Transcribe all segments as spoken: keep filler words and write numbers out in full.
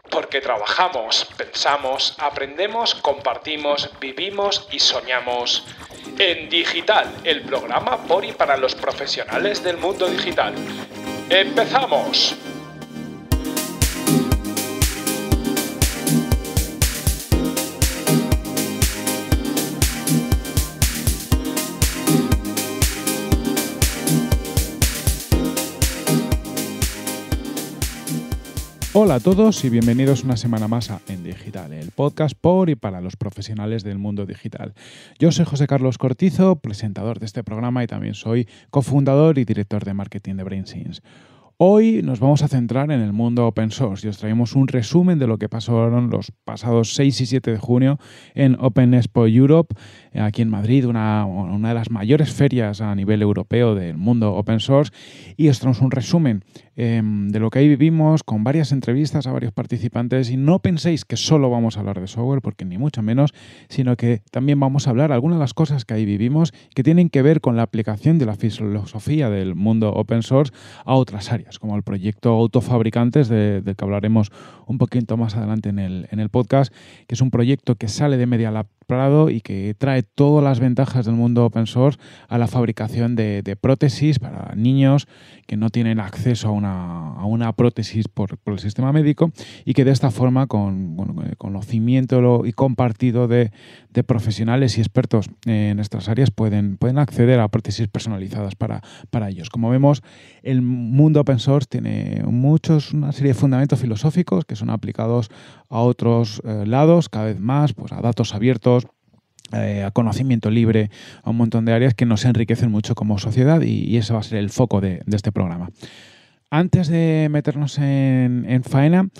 Porque trabajamos, pensamos, aprendemos, compartimos, vivimos y soñamos. En Digital, el programa por y para los profesionales del mundo digital. ¡Empezamos! Hola a todos y bienvenidos una semana más a En Digital, el podcast por y para los profesionales del mundo digital. Yo soy José Carlos Cortizo, presentador de este programa y también soy cofundador y director de marketing de BrainSense. Hoy nos vamos a centrar en el mundo open source y os traemos un resumen de lo que pasaron los pasados seis y siete de junio en Open Expo Europe, aquí en Madrid, una, una de las mayores ferias a nivel europeo del mundo open source, y os traemos un resumen eh, de lo que ahí vivimos con varias entrevistas a varios participantes. Y no penséis que solo vamos a hablar de software, porque ni mucho menos, sino que también vamos a hablar de algunas de las cosas que ahí vivimos que tienen que ver con la aplicación de la filosofía del mundo open source a otras áreas, como el proyecto Autofabricantes, de, del que hablaremos un poquito más adelante en el, en el podcast, que es un proyecto que sale de Media Lab Prado y que trae todas las ventajas del mundo open source a la fabricación de, de prótesis para niños que no tienen acceso a una, a una prótesis por, por el sistema médico, y que de esta forma, con, bueno, con el conocimiento y compartido de, de profesionales y expertos en estas áreas, pueden, pueden acceder a prótesis personalizadas para, para ellos. Como vemos, el mundo open source tiene muchos, una serie de fundamentos filosóficos que son aplicados a otros eh, lados, cada vez más, pues a datos abiertos, Eh, a conocimiento libre, a un montón de áreas que nos enriquecen mucho como sociedad, y, y ese va a ser el foco de, de este programa. Antes de meternos en, en faena,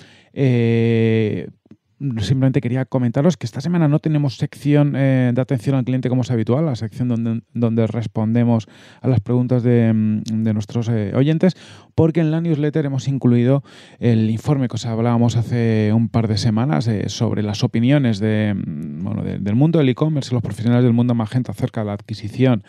eh, simplemente quería comentaros que esta semana no tenemos sección eh, de atención al cliente como es habitual, la sección donde, donde respondemos a las preguntas de, de nuestros eh, oyentes, porque en la newsletter hemos incluido el informe que os hablábamos hace un par de semanas eh, sobre las opiniones de, bueno, de, del mundo del e-commerce, los profesionales del mundo Magento, acerca de la adquisición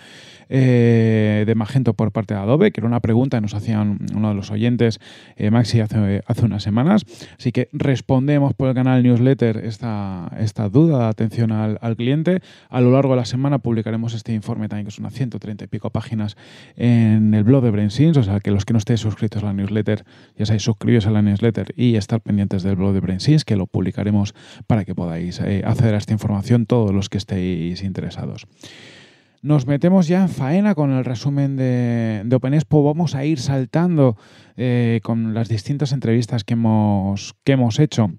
eh, de Magento por parte de Adobe, que era una pregunta que nos hacían uno de los oyentes, eh, Maxi, hace, hace unas semanas. Así que respondemos por el canal newsletter esta, esta duda de atención al, al cliente. A lo largo de la semana publicaremos este informe también, que son unas ciento treinta y pico páginas, en el blog de BrainSense. O sea, que los que no estéis suscritos a la newsletter, ya sabéis, suscribiros a la newsletter y estar pendientes del blog de BrainSense, que lo publicaremos para que podáis eh, acceder a esta información todos los que estéis interesados. Nos metemos ya en faena con el resumen de, de Open Expo. Vamos a ir saltando eh, con las distintas entrevistas que hemos, que hemos hecho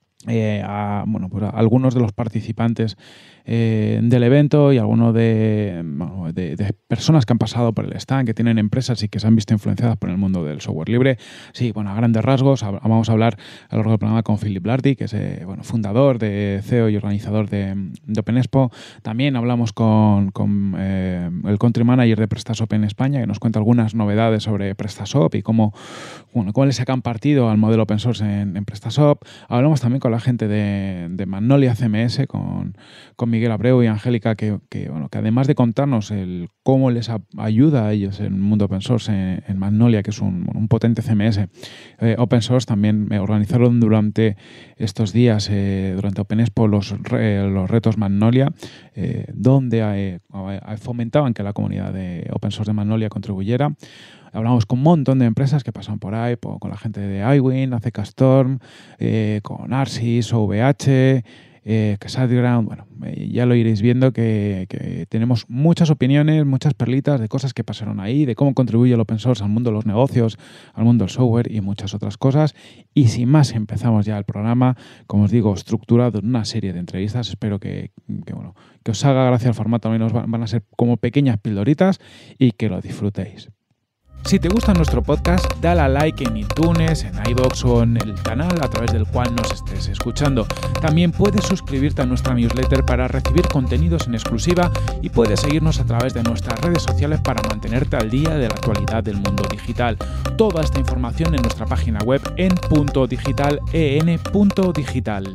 Eh, a, bueno, pues a algunos de los participantes eh, del evento y algunos de, bueno, de, de personas que han pasado por el stand, que tienen empresas y que se han visto influenciadas por el mundo del software libre. Sí, bueno, a grandes rasgos vamos a hablar a lo largo del programa con Philip Lardy, que es eh, bueno, fundador, de C E O y organizador de, de Open Expo. También hablamos con, con eh, el country manager de PrestaShop en España, que nos cuenta algunas novedades sobre PrestaShop y cómo, bueno, cómo le sacan partido al modelo open source en, en PrestaShop. Hablamos también con la gente de, de Magnolia C M S, con, con Miguel Abreu y Angélica, que, que, bueno, que además de contarnos el cómo les a, ayuda a ellos en el mundo open source en, en Magnolia, que es un, un potente C M S eh, open source, también me organizaron durante estos días, eh, durante Open Expo, los, re, los retos Magnolia, eh, donde eh, fomentaban que la comunidad de open source de Magnolia contribuyera. Hablamos con un montón de empresas que pasan por ahí, por, con la gente de iWin, A C K Storm, eh, con Arsys, O V H, eh, SiteGround. Bueno, eh, ya lo iréis viendo que, que tenemos muchas opiniones, muchas perlitas de cosas que pasaron ahí, de cómo contribuye el open source al mundo de los negocios, al mundo del software y muchas otras cosas. Y sin más, empezamos ya el programa, como os digo, estructurado en una serie de entrevistas. Espero que, que, bueno, que os haga gracia el formato, al menos van, van a ser como pequeñas pildoritas, y que lo disfrutéis. Si te gusta nuestro podcast, dale a like en iTunes, en iVoox o en el canal a través del cual nos estés escuchando. También puedes suscribirte a nuestra newsletter para recibir contenidos en exclusiva, y puedes seguirnos a través de nuestras redes sociales para mantenerte al día de la actualidad del mundo digital. Toda esta información en nuestra página web en punto digital, en punto digital.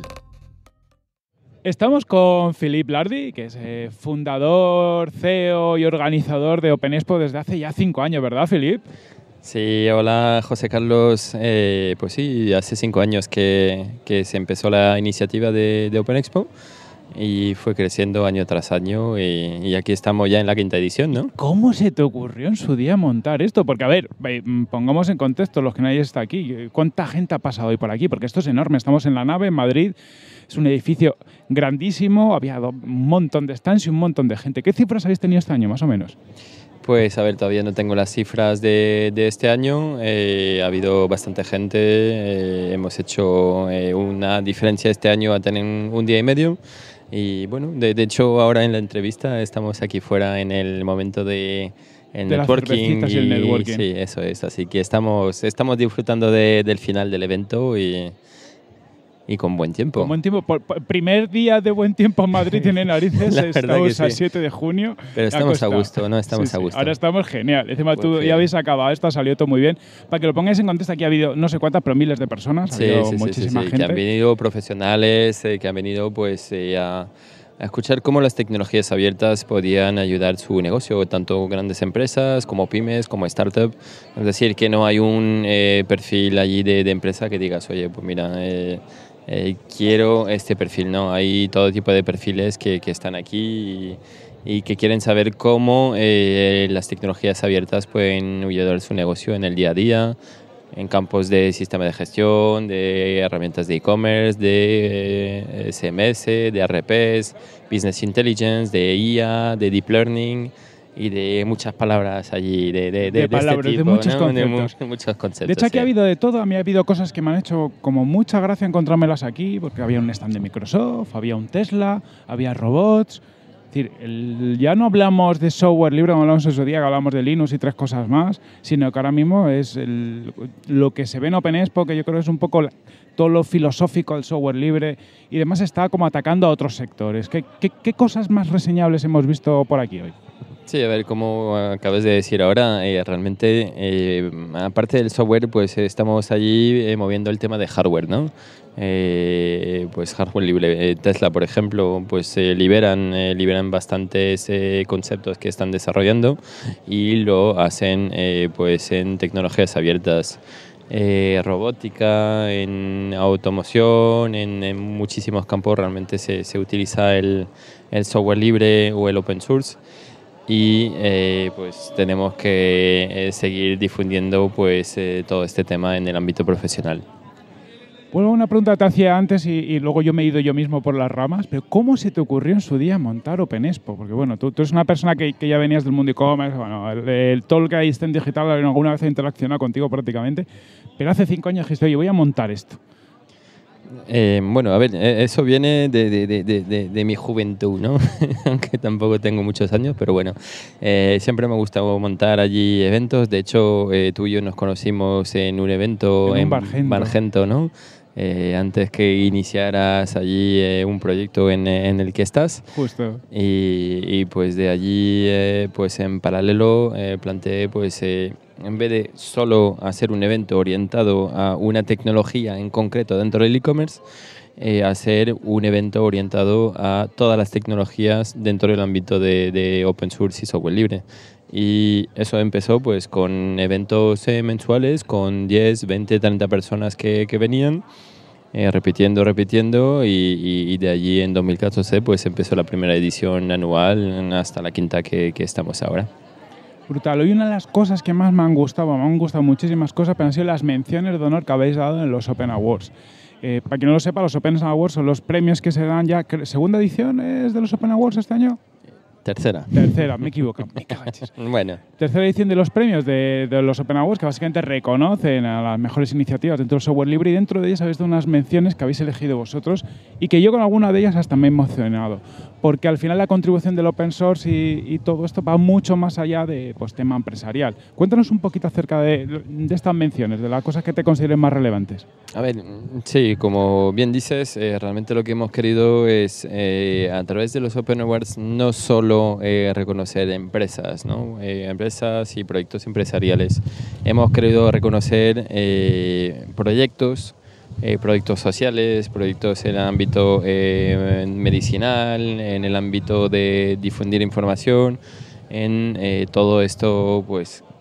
Estamos con Philip Lardy, que es eh, fundador, C E O y organizador de Open Expo desde hace ya cinco años, ¿verdad, Philip? Sí, hola José Carlos. Eh, pues sí, hace cinco años que, que se empezó la iniciativa de, de Open Expo y fue creciendo año tras año y, y aquí estamos ya en la quinta edición, ¿no? ¿Cómo se te ocurrió en su día montar esto? Porque, a ver, pongamos en contexto los que nadie está aquí. ¿Cuánta gente ha pasado hoy por aquí? Porque esto es enorme. Estamos en la nave, en Madrid. Es un edificio grandísimo. Había un montón de stands y un montón de gente. ¿Qué cifras habéis tenido este año, más o menos? Pues a ver, todavía no tengo las cifras de, de este año. Eh, ha habido bastante gente. Eh, hemos hecho eh, una diferencia este año a tener un día y medio. Y bueno, de, de hecho ahora en la entrevista estamos aquí fuera en el momento de el de networking. Las y, y el networking. Sí, eso es. Así que estamos, estamos disfrutando de, del final del evento y... Y con buen tiempo. Con buen tiempo. Por, por, primer día de buen tiempo en Madrid tiene narices. Estamos sí. a siete de junio. Pero estamos a gusto, ¿no? Estamos sí, a gusto. Sí. Ahora estamos genial. Encima Buen tú fin. ya habéis acabado esto, ha salido todo muy bien. Para que lo pongáis en contexto, aquí ha habido no sé cuántas, pero miles de personas. Sí, ha habido sí, muchísima sí, sí, gente. Que han venido profesionales, eh, que han venido pues eh, a, a escuchar cómo las tecnologías abiertas podían ayudar su negocio, tanto grandes empresas como pymes, como startups. Es decir, que no hay un eh, perfil allí de, de empresa que digas, oye, pues mira... Eh, Eh, quiero este perfil, ¿no? Hay todo tipo de perfiles que, que están aquí y, y que quieren saber cómo eh, las tecnologías abiertas pueden ayudar a su negocio en el día a día, en campos de sistema de gestión, de herramientas de e-commerce, de eh, S M S, de R P S, Business Intelligence, de I A, de Deep Learning... y de muchas palabras allí, de, de, de, de, palabras, de este tipo, de muchos ¿no? conceptos. De, mu muchos conceptos. De hecho, aquí sí. ha habido de todo. A mí ha habido cosas que me han hecho como mucha gracia encontrármelas aquí, porque había un stand de Microsoft, había un Tesla, había robots. Es decir, el, ya no hablamos de software libre, como hablamos en su día, que hablamos de Linux y tres cosas más, sino que ahora mismo es el, lo que se ve en Open Expo, que yo creo que es un poco la, todo lo filosófico del software libre y demás está como atacando a otros sectores. ¿Qué, qué, qué cosas más reseñables hemos visto por aquí hoy? Sí, a ver, como acabas de decir ahora, eh, realmente, eh, aparte del software, pues estamos allí eh, moviendo el tema de hardware, ¿no? Eh, pues hardware libre. Eh, Tesla, por ejemplo, pues eh, liberan, eh, liberan bastantes eh, conceptos que están desarrollando y lo hacen eh, pues en tecnologías abiertas. Eh, robótica, en automoción, en, en muchísimos campos realmente se, se utiliza el, el software libre o el open source. Y eh, pues tenemos que eh, seguir difundiendo pues eh, todo este tema en el ámbito profesional. Bueno, una pregunta que te hacía antes y, y luego yo me he ido yo mismo por las ramas, pero ¿cómo se te ocurrió en su día montar Open Expo? Porque bueno, tú, tú eres una persona que, que ya venías del mundo e-commerce, bueno, el, el todo lo que hay en digital alguna vez he interaccionado contigo prácticamente, pero hace cinco años dijiste, oye, voy a montar esto. Eh, bueno, a ver, eso viene de, de, de, de, de mi juventud, ¿no? Aunque tampoco tengo muchos años, pero bueno, eh, siempre me ha gustado montar allí eventos. De hecho, eh, tú y yo nos conocimos en un evento en, un en Bargento. Bargento, ¿no? Eh, antes que iniciaras allí eh, un proyecto en, en el que estás. Justo. Y, y pues de allí, eh, pues en paralelo, eh, planteé, pues eh, en vez de solo hacer un evento orientado a una tecnología en concreto dentro del e-commerce, eh, hacer un evento orientado a todas las tecnologías dentro del ámbito de, de open source y software libre. Y eso empezó pues con eventos eh, mensuales con diez, veinte, treinta personas que, que venían, eh, repitiendo, repitiendo, y, y, y de allí en dos mil catorce pues empezó la primera edición anual hasta la quinta que, que estamos ahora. Brutal. Hoy una de las cosas que más me han gustado, me han gustado muchísimas cosas, pero han sido las menciones de honor que habéis dado en los Open Awards. Eh, para quien no lo sepa, los Open Awards son los premios que se dan ya. ¿Segunda edición es de los Open Awards este año? Tercera. Tercera, me equivoco. Me bueno. Tercera edición de los premios de, de los Open Awards, que básicamente reconocen a las mejores iniciativas dentro del software libre, y dentro de ellas habéis dado unas menciones que habéis elegido vosotros y que yo con alguna de ellas hasta me he emocionado. Porque al final la contribución del open source y, y todo esto va mucho más allá de pues, tema empresarial. Cuéntanos un poquito acerca de, de estas menciones, de las cosas que te consideren más relevantes. A ver, sí, como bien dices, eh, realmente lo que hemos querido es, eh, a través de los Open Awards, no solo eh, reconocer empresas, ¿no? Eh, empresas y proyectos empresariales. Hemos querido reconocer eh, proyectos, Eh, proyectos sociales, proyectos en el ámbito eh, medicinal, en el ámbito de difundir información, en eh, todo esto, pues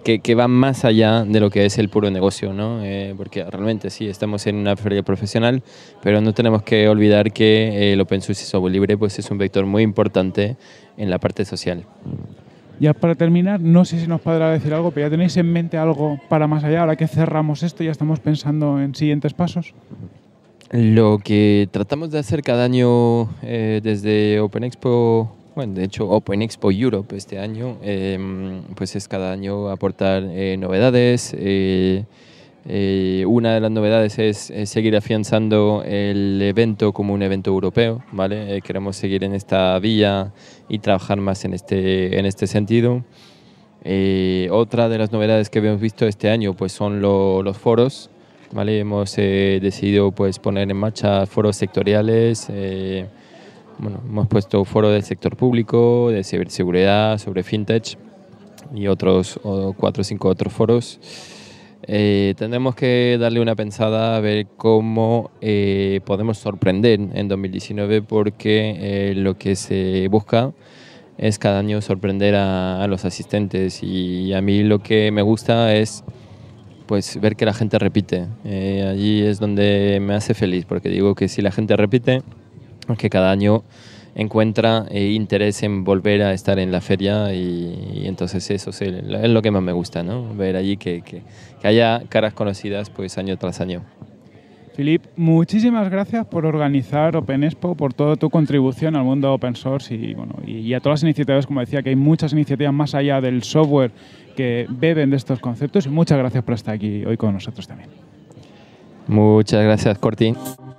que, que va más allá de lo que es el puro negocio, ¿no? Eh, porque realmente sí, estamos en una feria profesional, pero no tenemos que olvidar que eh, el open source y software libre pues, es un vector muy importante en la parte social. Ya para terminar, no sé si nos podrá decir algo, pero ¿ya tenéis en mente algo para más allá? Ahora que cerramos esto, ¿ya estamos pensando en siguientes pasos? Lo que tratamos de hacer cada año eh, desde Open Expo, bueno, de hecho Open Expo Europe este año, eh, pues es cada año aportar eh, novedades. Eh, eh, una de las novedades es, es seguir afianzando el evento como un evento europeo, ¿vale? Eh, queremos seguir en esta vía y trabajar más en este, en este sentido. Eh, otra de las novedades que hemos visto este año pues son lo, los foros. ¿Vale? Hemos eh, decidido pues, poner en marcha foros sectoriales. Eh, bueno, hemos puesto foro del sector público, de ciberseguridad, sobre fintech y otros o cuatro o cinco otros foros. Eh, tendremos que darle una pensada a ver cómo eh, podemos sorprender en dos mil diecinueve, porque eh, lo que se busca es cada año sorprender a, a los asistentes, y a mí lo que me gusta es pues ver que la gente repite. Eh, allí es donde me hace feliz, porque digo que si la gente repite, que cada año encuentra eh, interés en volver a estar en la feria, y, y entonces eso es, el, es lo que más me gusta, ¿no? Ver allí que, que, que haya caras conocidas pues año tras año. Philip, muchísimas gracias por organizar Open Expo, por toda tu contribución al mundo open source y, bueno, y, y a todas las iniciativas. Como decía, que hay muchas iniciativas más allá del software que beben de estos conceptos, y muchas gracias por estar aquí hoy con nosotros también. Muchas gracias, Corti.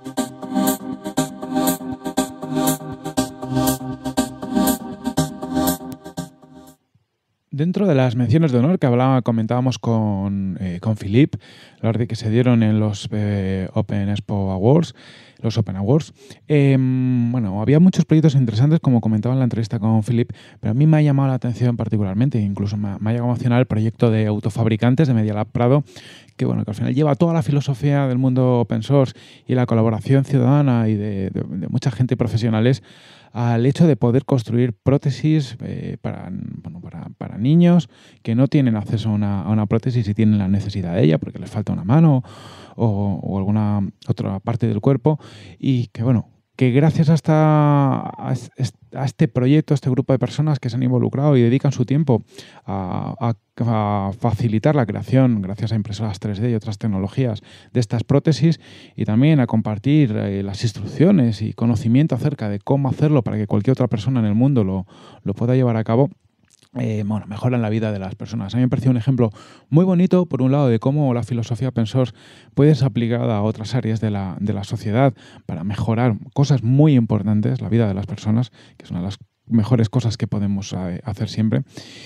Dentro de las menciones de honor que hablaba, comentábamos con, eh, con Philip, la verdad que se dieron en los eh, Open Expo Awards, los Open Awards, eh, bueno, había muchos proyectos interesantes, como comentaba en la entrevista con Philip, pero a mí me ha llamado la atención particularmente, incluso me ha, me ha llegado a emocionar el proyecto de autofabricantes de Media Lab Prado, que, bueno, que al final lleva toda la filosofía del mundo open source y la colaboración ciudadana y de, de, de mucha gente profesionales al hecho de poder construir prótesis eh, para, bueno, para, para niños que no tienen acceso a una, a una prótesis y tienen la necesidad de ella porque les falta una mano o, o alguna otra parte del cuerpo, y que, bueno, que gracias a, esta, a este proyecto, a este grupo de personas que se han involucrado y dedican su tiempo a, a, a facilitar la creación, gracias a impresoras tres D y otras tecnologías, de estas prótesis, y también a compartir eh, las instrucciones y conocimiento acerca de cómo hacerlo para que cualquier otra persona en el mundo lo, lo pueda llevar a cabo, Eh, bueno, mejoran la vida de las personas. A mí me pareció un ejemplo muy bonito, por un lado, de cómo la filosofía open source puede ser aplicada a otras áreas de la, de la sociedad para mejorar cosas muy importantes, la vida de las personas, que es una de las mejores cosas que podemos eh, hacer siempre.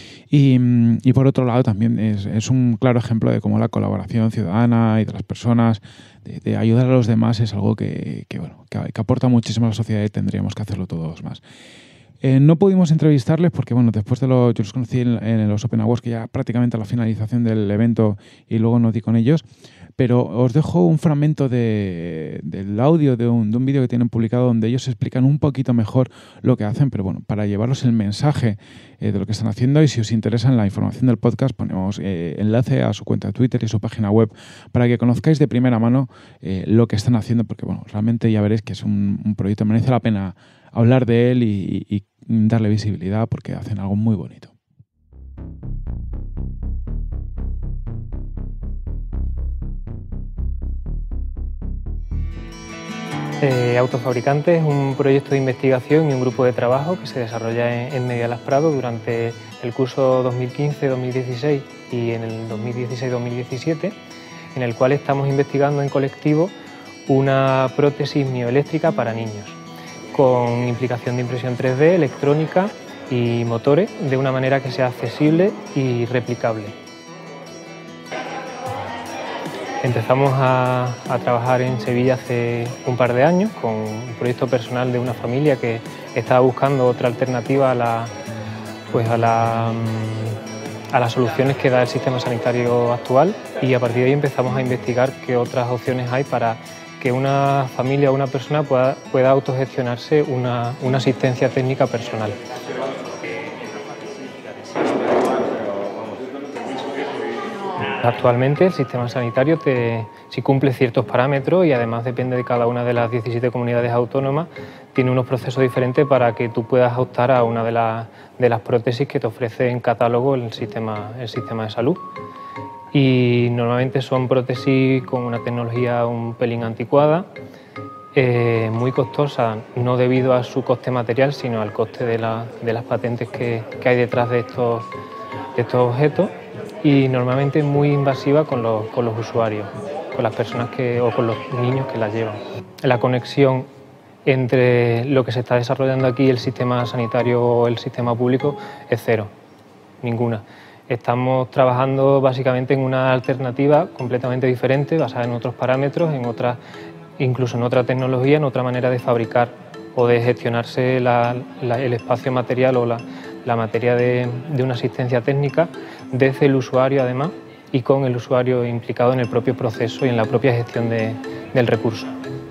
Y, y por otro lado, también es, es un claro ejemplo de cómo la colaboración ciudadana y de las personas, de, de ayudar a los demás, es algo que, que, bueno, que, que aporta muchísimo a la sociedad, y tendríamos que hacerlo todos más. Eh, no pudimos entrevistarles porque, bueno, después de lo, yo los conocí en, en los Open Awards, que ya prácticamente a la finalización del evento, y luego no di con ellos, pero os dejo un fragmento de, del audio de un, de un vídeo que tienen publicado donde ellos explican un poquito mejor lo que hacen, pero bueno, para llevaros el mensaje eh, de lo que están haciendo, y si os interesa en la información del podcast ponemos eh, enlace a su cuenta de Twitter y su página web para que conozcáis de primera mano eh, lo que están haciendo, porque, bueno, realmente ya veréis que es un, un proyecto, merece la pena hablar de él y, y darle visibilidad, porque hacen algo muy bonito. Eh, Autofabricantes es un proyecto de investigación y un grupo de trabajo que se desarrolla en, en Media Lab Prado durante el curso dos mil quince dos mil dieciséis y en el dos mil dieciséis dos mil diecisiete, en el cual estamos investigando en colectivo una prótesis mioeléctrica para niños, con implicación de impresión tres D, electrónica y motores, de una manera que sea accesible y replicable. Empezamos a, a trabajar en Sevilla hace un par de años con un proyecto personal de una familia que estaba buscando otra alternativa a, la, pues a, la, a las soluciones que da el sistema sanitario actual, y a partir de ahí empezamos a investigar qué otras opciones hay para que una familia o una persona pueda, pueda autogestionarse una, una asistencia técnica personal. Actualmente el sistema sanitario, te, si cumple ciertos parámetros y además depende de cada una de las diecisiete comunidades autónomas, tiene unos procesos diferentes para que tú puedas optar a una de, la, de las prótesis que te ofrece en catálogo el sistema, el sistema de salud. Y normalmente son prótesis con una tecnología un pelín anticuada, eh, muy costosa, no debido a su coste material, sino al coste de, la, de las patentes que, que hay detrás de estos, de estos objetos, y normalmente muy invasiva con los, con los usuarios, con las personas que, o con los niños que las llevan. La conexión entre lo que se está desarrollando aquí, el sistema sanitario o el sistema público, es cero, ninguna. Estamos trabajando básicamente en una alternativa completamente diferente, basada en otros parámetros, en otra, incluso en otra tecnología, en otra manera de fabricar o de gestionarse la, la, el espacio material o la, la materia de, de una asistencia técnica desde el usuario además y con el usuario implicado en el propio proceso y en la propia gestión de, del recurso.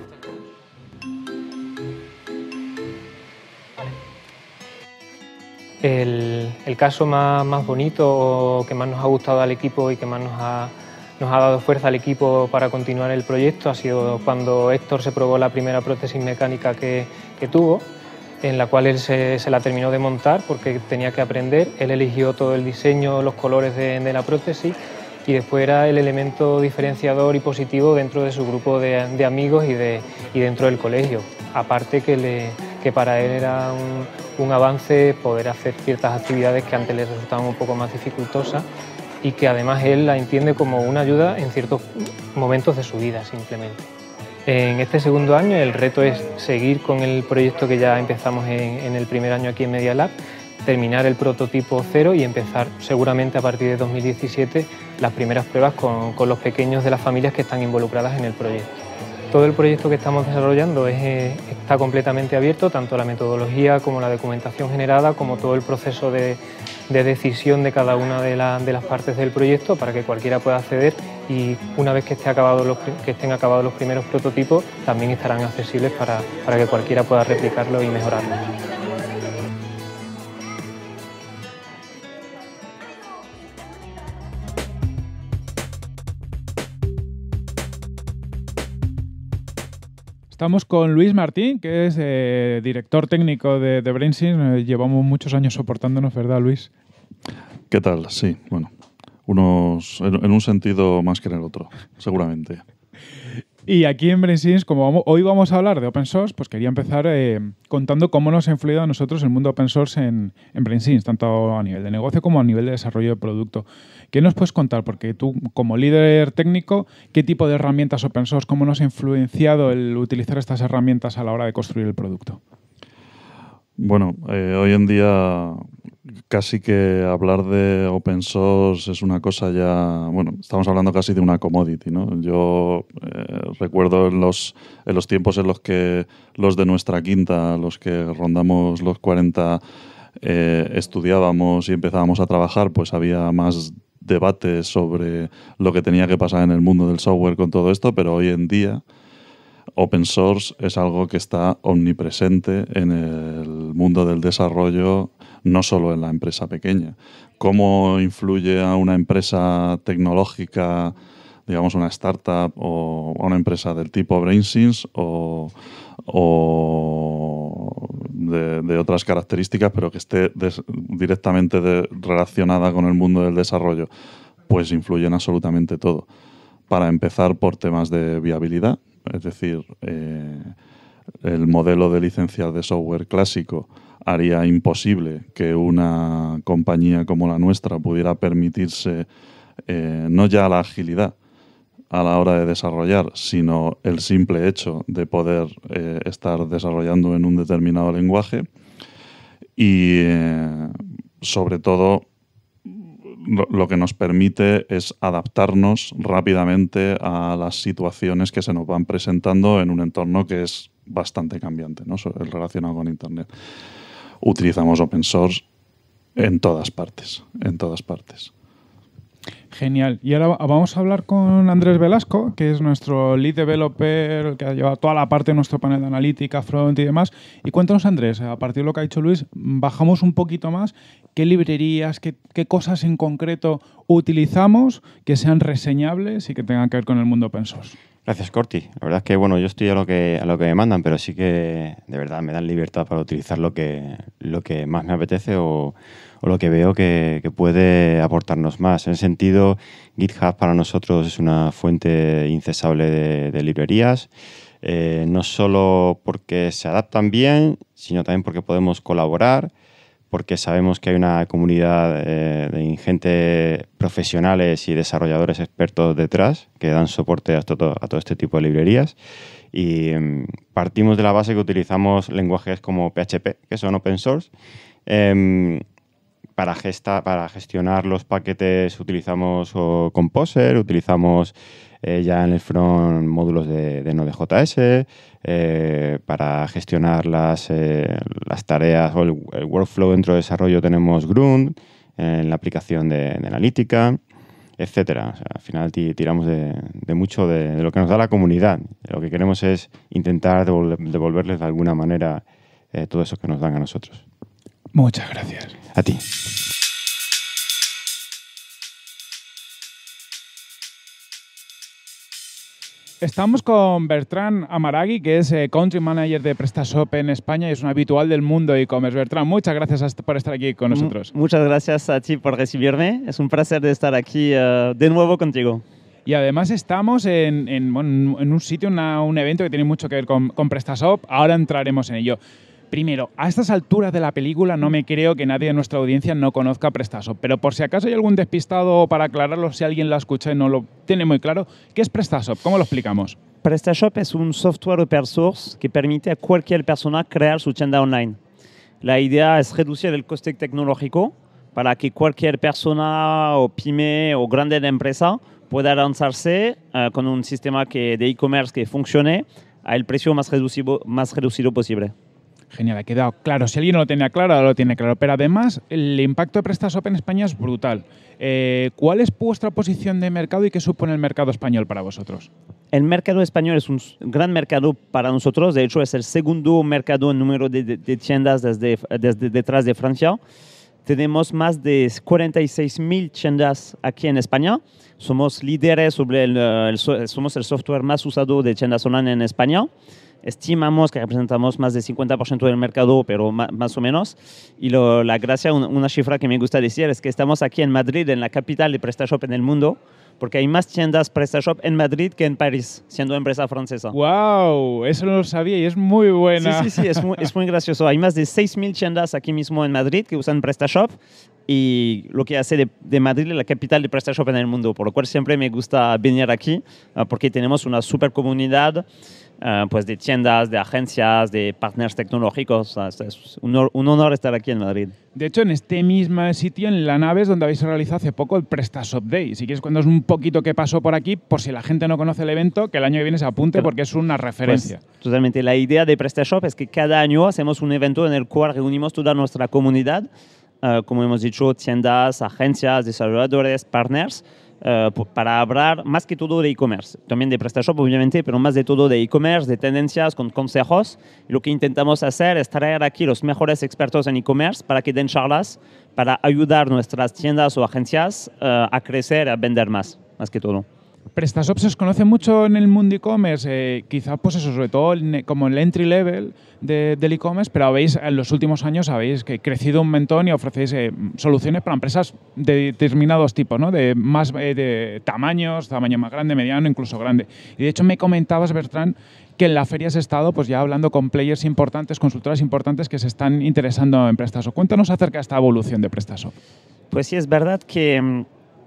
El, el caso más, más bonito o que más nos ha gustado al equipo y que más nos ha, nos ha dado fuerza al equipo para continuar el proyecto ha sido cuando Héctor se probó la primera prótesis mecánica que, que tuvo, en la cual él se, se la terminó de montar porque tenía que aprender. Él eligió todo el diseño, los colores de, de la prótesis y después era el elemento diferenciador y positivo dentro de su grupo de, de amigos y, de, y dentro del colegio. Aparte que, le, que para él era un, un avance poder hacer ciertas actividades que antes le resultaban un poco más dificultosas y que además él la entiende como una ayuda en ciertos momentos de su vida simplemente. En este segundo año el reto es seguir con el proyecto que ya empezamos en, en el primer año aquí en Media Lab, terminar el prototipo cero y empezar seguramente a partir de dos mil diecisiete las primeras pruebas con, con los pequeños de las familias que están involucradas en el proyecto. Todo el proyecto que estamos desarrollando es, está completamente abierto, tanto la metodología como la documentación generada, como todo el proceso de, de decisión de cada una de, la, de las partes del proyecto para que cualquiera pueda acceder y una vez que, esté acabado los, que estén acabados los primeros prototipos también estarán accesibles para, para que cualquiera pueda replicarlo y mejorarlo. Estamos con Luis Martín, que es eh, director técnico de, de BrainSense. Eh, llevamos muchos años soportándonos, ¿verdad, Luis? ¿Qué tal? Sí, bueno, unos en, en un sentido más que en el otro, seguramente. Y aquí en BrainSense, como vamos, hoy vamos a hablar de open source, pues quería empezar eh, contando cómo nos ha influido a nosotros el mundo open source en, en BrainSense, tanto a nivel de negocio como a nivel de desarrollo de producto. ¿Qué nos puedes contar? Porque tú, como líder técnico, ¿qué tipo de herramientas open source, cómo nos ha influenciado el utilizar estas herramientas a la hora de construir el producto? Bueno, eh, hoy en día casi que hablar de open source es una cosa ya... Bueno, estamos hablando casi de una commodity, ¿no? Yo eh, recuerdo en los, en los tiempos en los que los de nuestra quinta, los que rondamos los cuarenta, eh, estudiábamos y empezábamos a trabajar, pues había más debates sobre lo que tenía que pasar en el mundo del software con todo esto, pero hoy en día open source es algo que está omnipresente en el mundo del desarrollo, no solo en la empresa pequeña. ¿Cómo influye a una empresa tecnológica, digamos una startup o a una empresa del tipo BrainSense o, o de, de otras características, pero que esté des, directamente de, relacionada con el mundo del desarrollo? Pues influyen absolutamente todo. Para empezar, por temas de viabilidad. Es decir, eh, el modelo de licencias de software clásico haría imposible que una compañía como la nuestra pudiera permitirse eh, no ya la agilidad a la hora de desarrollar, sino el simple hecho de poder eh, estar desarrollando en un determinado lenguaje y, eh, sobre todo, lo que nos permite es adaptarnos rápidamente a las situaciones que se nos van presentando en un entorno que es bastante cambiante, ¿no? Relacionado con Internet. Utilizamos open source en todas partes, en todas partes. Genial. Y ahora vamos a hablar con Andrés Velasco, que es nuestro lead developer, que ha llevado toda la parte de nuestro panel de analítica, front y demás. Y cuéntanos, Andrés, a partir de lo que ha dicho Luis, bajamos un poquito más. ¿Qué librerías, qué, qué cosas en concreto utilizamos que sean reseñables y que tengan que ver con el mundo open source? Gracias, Corti. La verdad es que bueno, yo estoy a lo que a lo que me mandan, pero sí que de verdad me dan libertad para utilizar lo que lo que más me apetece o, o lo que veo que, que puede aportarnos más. En ese sentido, GitHub para nosotros es una fuente incesable de, de librerías, eh, no solo porque se adaptan bien, sino también porque podemos colaborar, porque sabemos que hay una comunidad eh, de ingentes profesionales y desarrolladores expertos detrás que dan soporte a todo, a todo este tipo de librerías. Y um, partimos de la base que utilizamos lenguajes como P H P, que son open source. Um, para, gesta, para gestionar los paquetes utilizamos o Composer, utilizamos eh, ya en el front módulos de, de Node.js. Eh, para gestionar las, eh, las tareas o el, el workflow dentro de desarrollo tenemos Grunt, en la aplicación de, de analítica, etcétera. O sea, al final tiramos de, de mucho de, de lo que nos da la comunidad. Lo que queremos es intentar devolver, devolverles de alguna manera eh, todo eso que nos dan a nosotros. Muchas gracias. A ti. Estamos con Bertrand Amaragui, que es eh, Country Manager de PrestaShop en España y es un habitual del mundo e-commerce. Bertrand, muchas gracias por estar aquí con nosotros. Muchas gracias a ti por recibirme. Es un placer de estar aquí uh, de nuevo contigo. Y además estamos en, en, bueno, en un sitio, una, un evento que tiene mucho que ver con, con PrestaShop. Ahora entraremos en ello. Primero, a estas alturas de la película no me creo que nadie de nuestra audiencia no conozca PrestaShop, pero por si acaso hay algún despistado para aclararlo, si alguien la escucha y no lo tiene muy claro, ¿qué es PrestaShop? ¿Cómo lo explicamos? PrestaShop es un software open source que permite a cualquier persona crear su tienda online. La idea es reducir el coste tecnológico para que cualquier persona o pyme o grande empresa pueda lanzarse uh, con un sistema que, de e-commerce que funcione al precio más reducido, más reducido posible. Genial, ha quedado claro. Si alguien no lo tenía claro, ahora lo tiene claro. Pero además, el impacto de PrestaShop en España es brutal. Eh, ¿Cuál es vuestra posición de mercado y qué supone el mercado español para vosotros? El mercado español es un gran mercado para nosotros. De hecho, es el segundo mercado en número de, de, de tiendas desde, desde detrás de Francia. Tenemos más de cuarenta y seis mil tiendas aquí en España. Somos líderes sobre el, el, somos el software más usado de tiendas online en España. Estimamos que representamos más del cincuenta por ciento del mercado, pero más, más o menos. Y lo, la gracia, una, una cifra que me gusta decir, es que estamos aquí en Madrid, en la capital de PrestaShop en el mundo, porque hay más tiendas PrestaShop en Madrid que en París, siendo empresa francesa. ¡Wow! Eso no lo sabía y es muy buena. Sí, sí, sí, es muy, es muy gracioso. Hay más de seis mil tiendas aquí mismo en Madrid que usan PrestaShop y lo que hace de, de Madrid la capital de PrestaShop en el mundo, por lo cual siempre me gusta venir aquí uh, porque tenemos una super comunidad uh, pues de tiendas, de agencias, de partners tecnológicos. O sea, es un honor, un honor estar aquí en Madrid. De hecho, en este mismo sitio, en la nave, es donde habéis realizado hace poco el PrestaShop Day. Si quieres cuéntanos un poquito qué pasó por aquí, por si la gente no conoce el evento, que el año que viene se apunte porque es una referencia. Pues, totalmente. La idea de PrestaShop es que cada año hacemos un evento en el cual reunimos toda nuestra comunidad, uh, como hemos dicho, tiendas, agencias, desarrolladores, partners, Uh, para hablar más que todo de e-commerce, también de PrestaShop obviamente, pero más de todo de e-commerce, de tendencias, con consejos. Y lo que intentamos hacer es traer aquí los mejores expertos en e-commerce para que den charlas, para ayudar nuestras tiendas o agencias uh, a crecer, a vender más, más que todo. PrestaShop se os conoce mucho en el mundo e-commerce, eh, quizá pues eso, sobre todo el, como el entry level de, del e-commerce, pero habéis en los últimos años habéis que crecido un montón y ofrecéis eh, soluciones para empresas de determinados tipos, ¿no? De más eh, de tamaños, tamaño más grande, mediano, incluso grande. Y de hecho me comentabas, Bertrand, que en la feria has estado pues ya hablando con players importantes, consultoras importantes que se están interesando en PrestaShop. Cuéntanos acerca de esta evolución de PrestaShop. Pues sí, es verdad que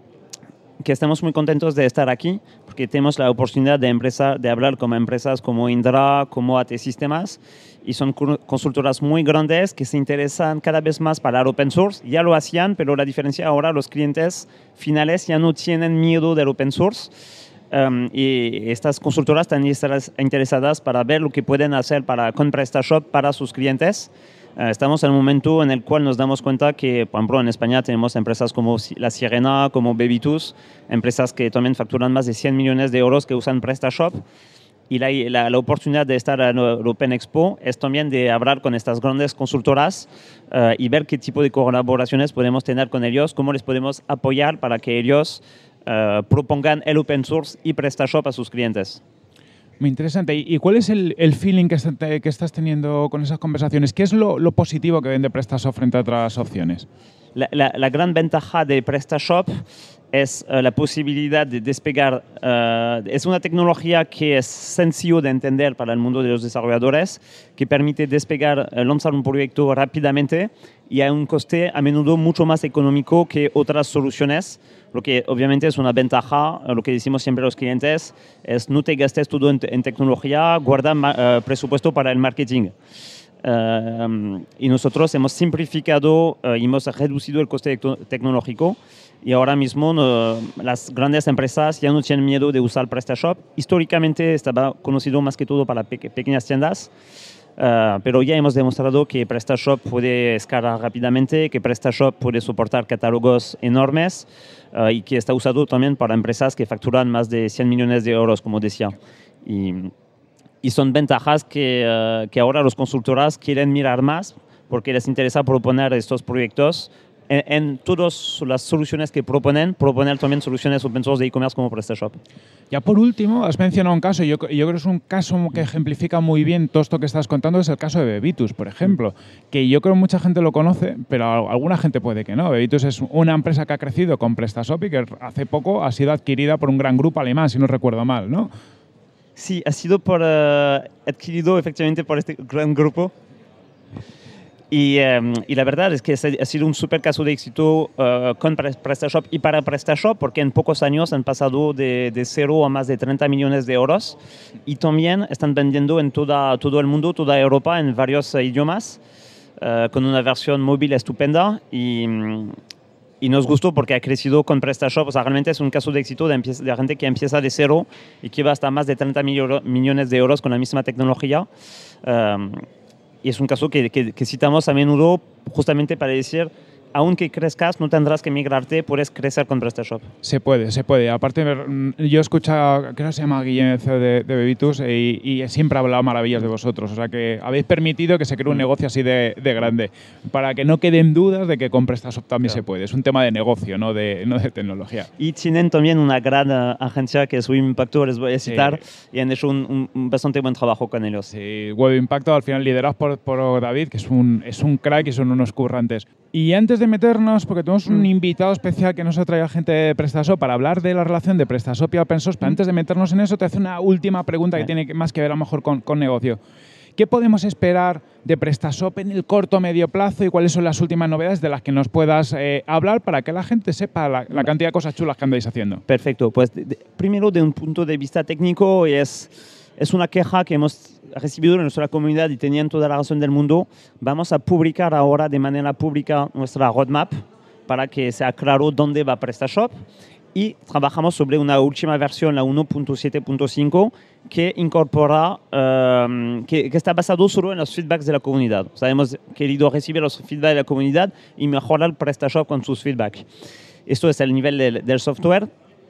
que estamos muy contentos de estar aquí porque tenemos la oportunidad de, empresa, de hablar con empresas como Indra, como A T Sistemas, y son consultoras muy grandes que se interesan cada vez más para el open source. Ya lo hacían, pero la diferencia ahora, los clientes finales ya no tienen miedo del open source. Um, y estas consultoras están interesadas para ver lo que pueden hacer para, con PrestaShop para sus clientes. Uh, estamos en un momento en el cual nos damos cuenta que, por ejemplo, en España tenemos empresas como La Sirena, como Bebitus, empresas que también facturan más de cien millones de euros que usan PrestaShop. Y la, la, la oportunidad de estar en el Open Expo es también de hablar con estas grandes consultoras uh, y ver qué tipo de colaboraciones podemos tener con ellos, cómo les podemos apoyar para que ellos uh, propongan el Open Source y PrestaShop a sus clientes. Muy interesante. ¿Y cuál es el, el feeling que, está, que estás teniendo con esas conversaciones? ¿Qué es lo, lo positivo que vende PrestaShop frente a otras opciones? La, la, la gran ventaja de PrestaShop es uh, la posibilidad de despegar. Uh, es una tecnología que es sencillo de entender para el mundo de los desarrolladores, que permite despegar, uh, lanzar un proyecto rápidamente y a un coste a menudo mucho más económico que otras soluciones, lo que obviamente es una ventaja. Uh, lo que decimos siempre a los clientes es no te gastes todo en, en tecnología, guarda uh, presupuesto para el marketing. Uh, y nosotros hemos simplificado uh, y hemos reducido el coste tecnológico y ahora mismo no, las grandes empresas ya no tienen miedo de usar PrestaShop. Históricamente estaba conocido más que todo para pe pequeñas tiendas, uh, pero ya hemos demostrado que PrestaShop puede escalar rápidamente, que PrestaShop puede soportar catálogos enormes uh, y que está usado también para empresas que facturan más de cien millones de euros, como decía. Y, Y son ventajas que, uh, que ahora los consultoras quieren mirar más porque les interesa proponer estos proyectos. En, en todas las soluciones que proponen, proponer también soluciones open source de e-commerce como PrestaShop. Ya por último, has mencionado un caso, y yo, yo creo que es un caso que ejemplifica muy bien todo esto que estás contando, es el caso de Bebitus, por ejemplo, que yo creo que mucha gente lo conoce, pero alguna gente puede que no. Bebitus es una empresa que ha crecido con PrestaShop y que hace poco ha sido adquirida por un gran grupo alemán, si no recuerdo mal, ¿no? Sí, ha sido por, uh, adquirido efectivamente por este gran grupo. Y, um, y la verdad es que ha sido un super caso de éxito uh, con PrestaShop y para PrestaShop, porque en pocos años han pasado de, de cero a más de treinta millones de euros y también están vendiendo en toda, todo el mundo, toda Europa, en varios uh, idiomas, uh, con una versión móvil estupenda. Y, um, Y nos gustó porque ha crecido con PrestaShop. O sea, realmente es un caso de éxito de, de gente que empieza de cero y que va hasta más de treinta millones de euros con la misma tecnología. Um, y es un caso que, que, que citamos a menudo justamente para decir, aunque crezcas, no tendrás que migrarte, puedes crecer con PrestaShop. Se puede, se puede. Aparte, yo he escuchado, creo que se llama Guillem, C E O de, de Bebitus, y, y siempre ha hablado maravillas de vosotros. O sea, que habéis permitido que se cree un negocio así de, de grande. Para que no queden dudas de que con PrestaShop también claro. se puede. Es un tema de negocio, no de, no de tecnología. Y tienen también una gran uh, agencia que es Web Impacto, les voy a citar, sí. y han hecho un, un, un bastante buen trabajo con ellos. Sí, Web Impacto, al final liderados por, por David, que es un, es un crack y son unos currantes. Y antes de meternos, porque tenemos un invitado especial que nos ha traído gente de PrestaShop para hablar de la relación de PrestaShop y Open Source, pero antes de meternos en eso, te hace una última pregunta que tiene más que ver a lo mejor con, con negocio. ¿Qué podemos esperar de PrestaShop en el corto o medio plazo y cuáles son las últimas novedades de las que nos puedas eh, hablar para que la gente sepa la, la cantidad de cosas chulas que andáis haciendo? Perfecto. Pues de, de, primero, de un punto de vista técnico, es, es una queja que hemos recibido en nuestra comunidad y tenían toda la razón del mundo. Vamos a publicar ahora de manera pública nuestra roadmap para que sea claro dónde va PrestaShop y trabajamos sobre una última versión, la uno punto siete punto cinco, que incorpora, um, que, que está basado solo en los feedbacks de la comunidad. O sea, hemos querido recibir los feedbacks de la comunidad y mejorar PrestaShop con sus feedbacks. Esto es el nivel del, del software.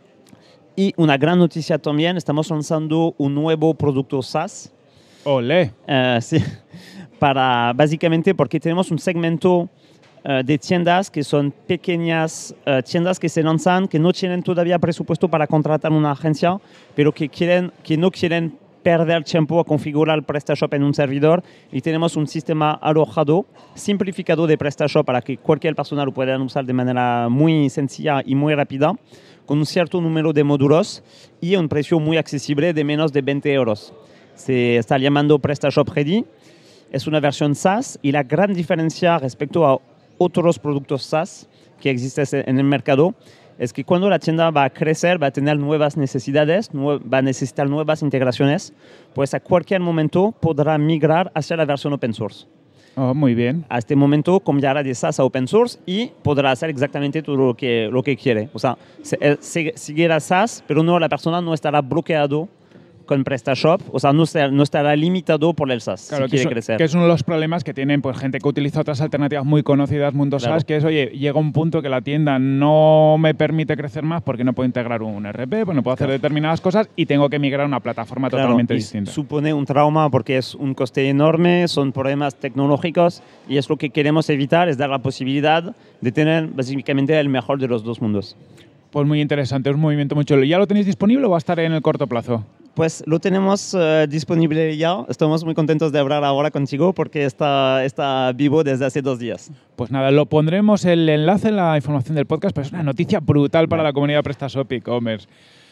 Y una gran noticia también, estamos lanzando un nuevo producto SaaS. ¡Olé! Uh, sí, para, básicamente porque tenemos un segmento uh, de tiendas que son pequeñas uh, tiendas que se lanzan, que no tienen todavía presupuesto para contratar una agencia, pero que, quieren, que no quieren perder tiempo a configurar PrestaShop en un servidor y tenemos un sistema alojado, simplificado de PrestaShop para que cualquier persona lo pueda usar de manera muy sencilla y muy rápida, con un cierto número de módulos y a un precio muy accesible de menos de veinte euros. Se está llamando PrestaShop Ready. Es una versión SaaS y la gran diferencia respecto a otros productos SaaS que existen en el mercado es que cuando la tienda va a crecer, va a tener nuevas necesidades, va a necesitar nuevas integraciones, pues a cualquier momento podrá migrar hacia la versión open source. Oh, muy bien. A este momento cambiará de SaaS a open source y podrá hacer exactamente todo lo que, lo que quiere. O sea, se, se, seguirá SaaS, pero no, la persona no estará bloqueado con PrestaShop, o sea, no, sea, no estará limitado por el SaaS Claro, si que, quiere eso, crecer. que es uno de los problemas que tienen pues, gente que utiliza otras alternativas muy conocidas, mundo Claro. SaaS, que es, oye, llega un punto que la tienda no me permite crecer más porque no puedo integrar un E R P, pues no puedo hacer Claro. determinadas cosas y tengo que migrar a una plataforma Claro, totalmente y distinta. supone un trauma porque es un coste enorme, son problemas tecnológicos y es lo que queremos evitar, es dar la posibilidad de tener básicamente el mejor de los dos mundos. Pues muy interesante, es un movimiento muy chulo. ¿Ya lo tenéis disponible o va a estar en el corto plazo? Pues lo tenemos uh, disponible ya. Estamos muy contentos de hablar ahora contigo porque está, está vivo desde hace dos días. Pues nada, lo pondremos el enlace en la información del podcast, pero es una noticia brutal para la comunidad PrestaShop e-commerce.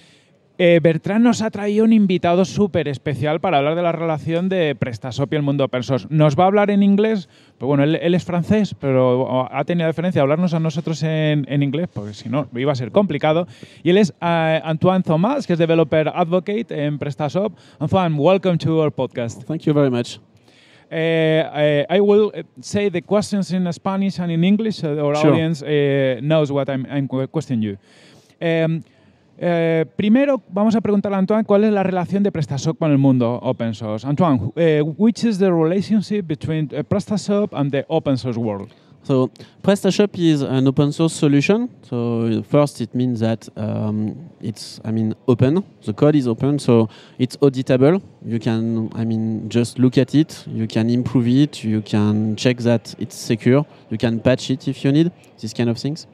Eh, Bertrand nos ha traído un invitado súper especial para hablar de la relación de PrestaShop y el mundo open source. Nos va a hablar en inglés, pero bueno, él, él es francés, pero ha tenido la diferencia de hablarnos a nosotros en, en inglés, porque si no, iba a ser complicado. Y él es uh, Antoine Thomas, que es Developer Advocate en PrestaShop. Antoine, welcome to our podcast. Thank you very much. Uh, uh, I will say the questions in Spanish and in English, so our Sure. audience uh, knows what I'm, I'm questioning you. Um, Eh, primero, vamos a preguntarle a Antoine cuál es la relación de PrestaShop con el mundo open source. Antoine, uh, which is the relationship between uh, PrestaShop and the open source world? So PrestaShop is an open source solution. So first, it means that um, it's, I mean, open. The code is open, so it's auditable. You can, I mean, just look at it. You can improve it. You can check that it's secure. You can patch it if you need. These kind of things.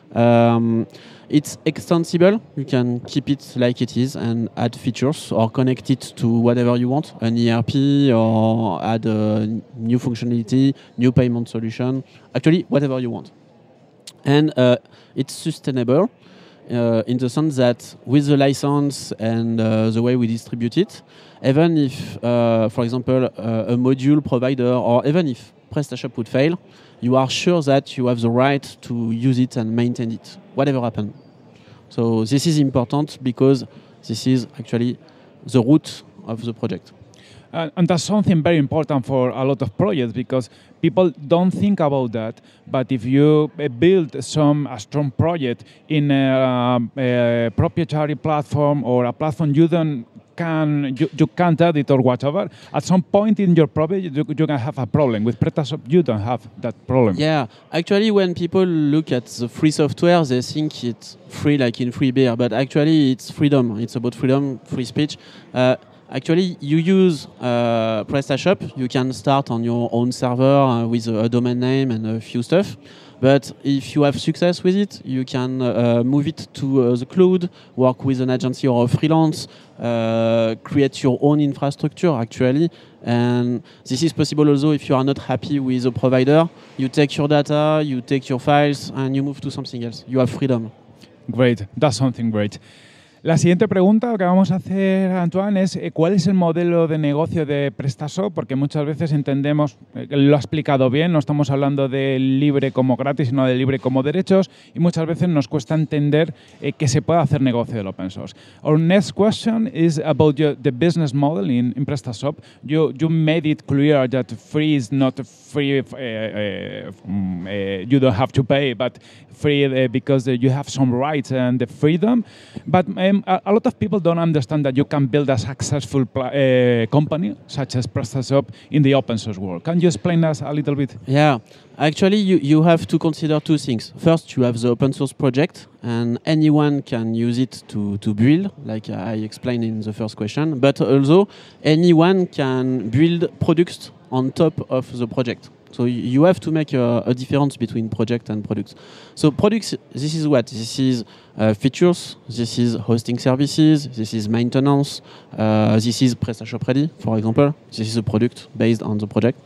Um, It's extensible. You can keep it like it is and add features or connect it to whatever you want, an E R P or add a new functionality, new payment solution, actually whatever you want. And uh, it's sustainable uh, in the sense that with the license and uh, the way we distribute it, even if, uh, for example, uh, a module provider or even if PrestaShop would fail, you are sure that you have the right to use it and maintain it, whatever happens. So this is important because this is actually the root of the project. Uh, and that's something very important for a lot of projects because people don't think about that. But if you uh, build some a strong project in a, a proprietary platform or a platform you don't can you, you can't edit or whatever, at some point in your project you, you can have a problem. With PrestaShop you don't have that problem. Yeah, actually when people look at the free software they think it's free like in free beer, but actually it's freedom. It's about freedom, free speech. Uh, Actually, you use uh, PrestaShop. You can start on your own server uh, with a, a domain name and a few stuff. But if you have success with it, you can uh, move it to uh, the cloud, work with an agency or a freelance, uh, create your own infrastructure actually. And this is possible also if you are not happy with a provider. You take your data, you take your files, and you move to something else. You have freedom. Great, that's something great. La siguiente pregunta que vamos a hacer, Antoine, es eh, ¿cuál es el modelo de negocio de PrestaShop? Porque muchas veces entendemos, eh, lo ha explicado bien, no estamos hablando de libre como gratis, sino de libre como derechos, y muchas veces nos cuesta entender eh, que se puede hacer negocio del open source. Our next question is about your, the business model in, in PrestaShop. You, you made it clear that free is not free, uh, uh, um, uh, you don't have to pay, but free uh, because uh, you have some rights and the freedom. But um, a, a lot of people don't understand that you can build a successful uh, company such as PrestaShop in the open source world. Can you explain us a little bit? Yeah, actually you, you have to consider two things. First, you have the open source project and anyone can use it to, to build, like I explained in the first question, but also anyone can build products on top of the project. So you have to make a, a difference between project and products. So products, this is what? This is uh, features, this is hosting services, this is maintenance, uh, this is PrestaShop Ready, for example. This is a product based on the project.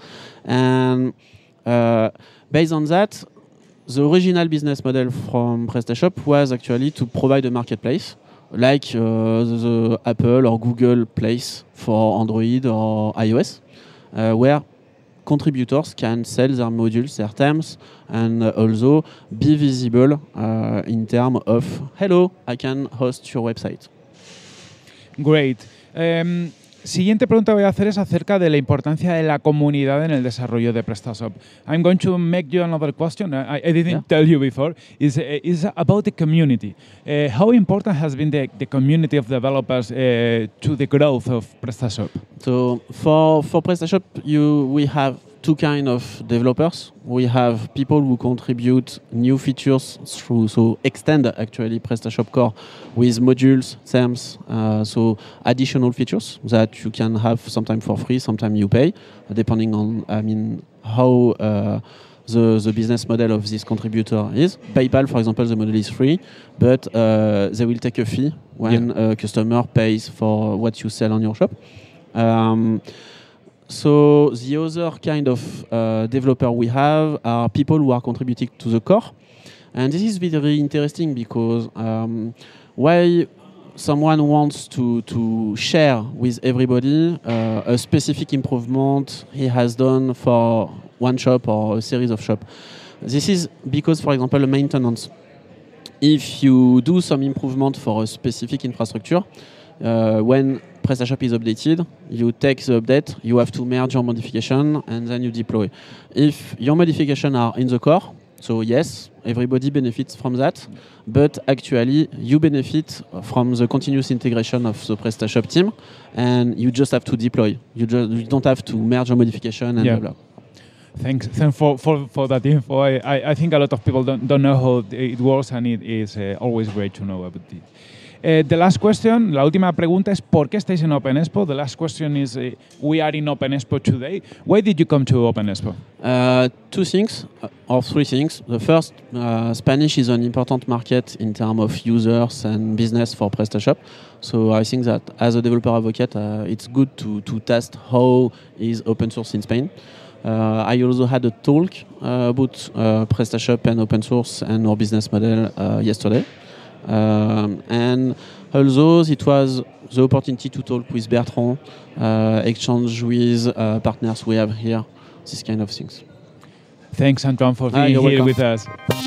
And uh, based on that, the original business model from PrestaShop was actually to provide a marketplace like uh, the, the Apple or Google Place for Android or iOS, uh, where contributors can sell their modules, their themes, and uh, also be visible uh, in terms of, hello, I can host your website. Great. Um, Siguiente pregunta que voy a hacer es acerca de la importancia de la comunidad en el desarrollo de PrestaShop. I'm going to make you another question. I, I didn't yeah. tell you before. Is is about the community. Uh, how important has been the, the community of developers uh, to the growth of PrestaShop? So for for PrestaShop, you we have two kind of developers. We have people who contribute new features through, so extend actually PrestaShop Core with modules, themes, uh, so additional features that you can have sometime for free, sometime you pay, depending on, I mean, how uh, the, the business model of this contributor is. PayPal, for example, the model is free, but uh, they will take a fee when yeah. a customer pays for what you sell on your shop. Um, So the other kind of uh, developer we have are people who are contributing to the core. And this is very interesting because um, why someone wants to, to share with everybody uh, a specific improvement he has done for one shop or a series of shops. This is because, for example, maintenance. If you do some improvement for a specific infrastructure, uh, when PrestaShop is updated, you take the update, you have to merge your modification, and then you deploy. If your modifications are in the core, so yes, everybody benefits from that, but actually you benefit from the continuous integration of the PrestaShop team, and you just have to deploy. You, just, you don't have to merge your modification and yeah. blah, blah. Thanks, thanks for, for, for that info. I, I, I think a lot of people don't, don't know how it works, and it is uh, always great to know about it. Uh, the last question, la última pregunta es ¿por qué estáis en OpenExpo? The last question is uh, we are in OpenExpo today. Why did you come to OpenExpo? Uh, two things, uh, or three things. The first, uh, Spanish is an important market in terms of users and business for PrestaShop. So I think that as a developer advocate, uh, it's good to, to test how is open source in Spain. Uh, I also had a talk uh, about uh, PrestaShop and open source and our business model uh, yesterday. Um, and also it was the opportunity to talk with Bertrand, uh, exchange with uh, partners we have here, this kind of things. Thanks, Antoine, for Ah, being here welcome. with us.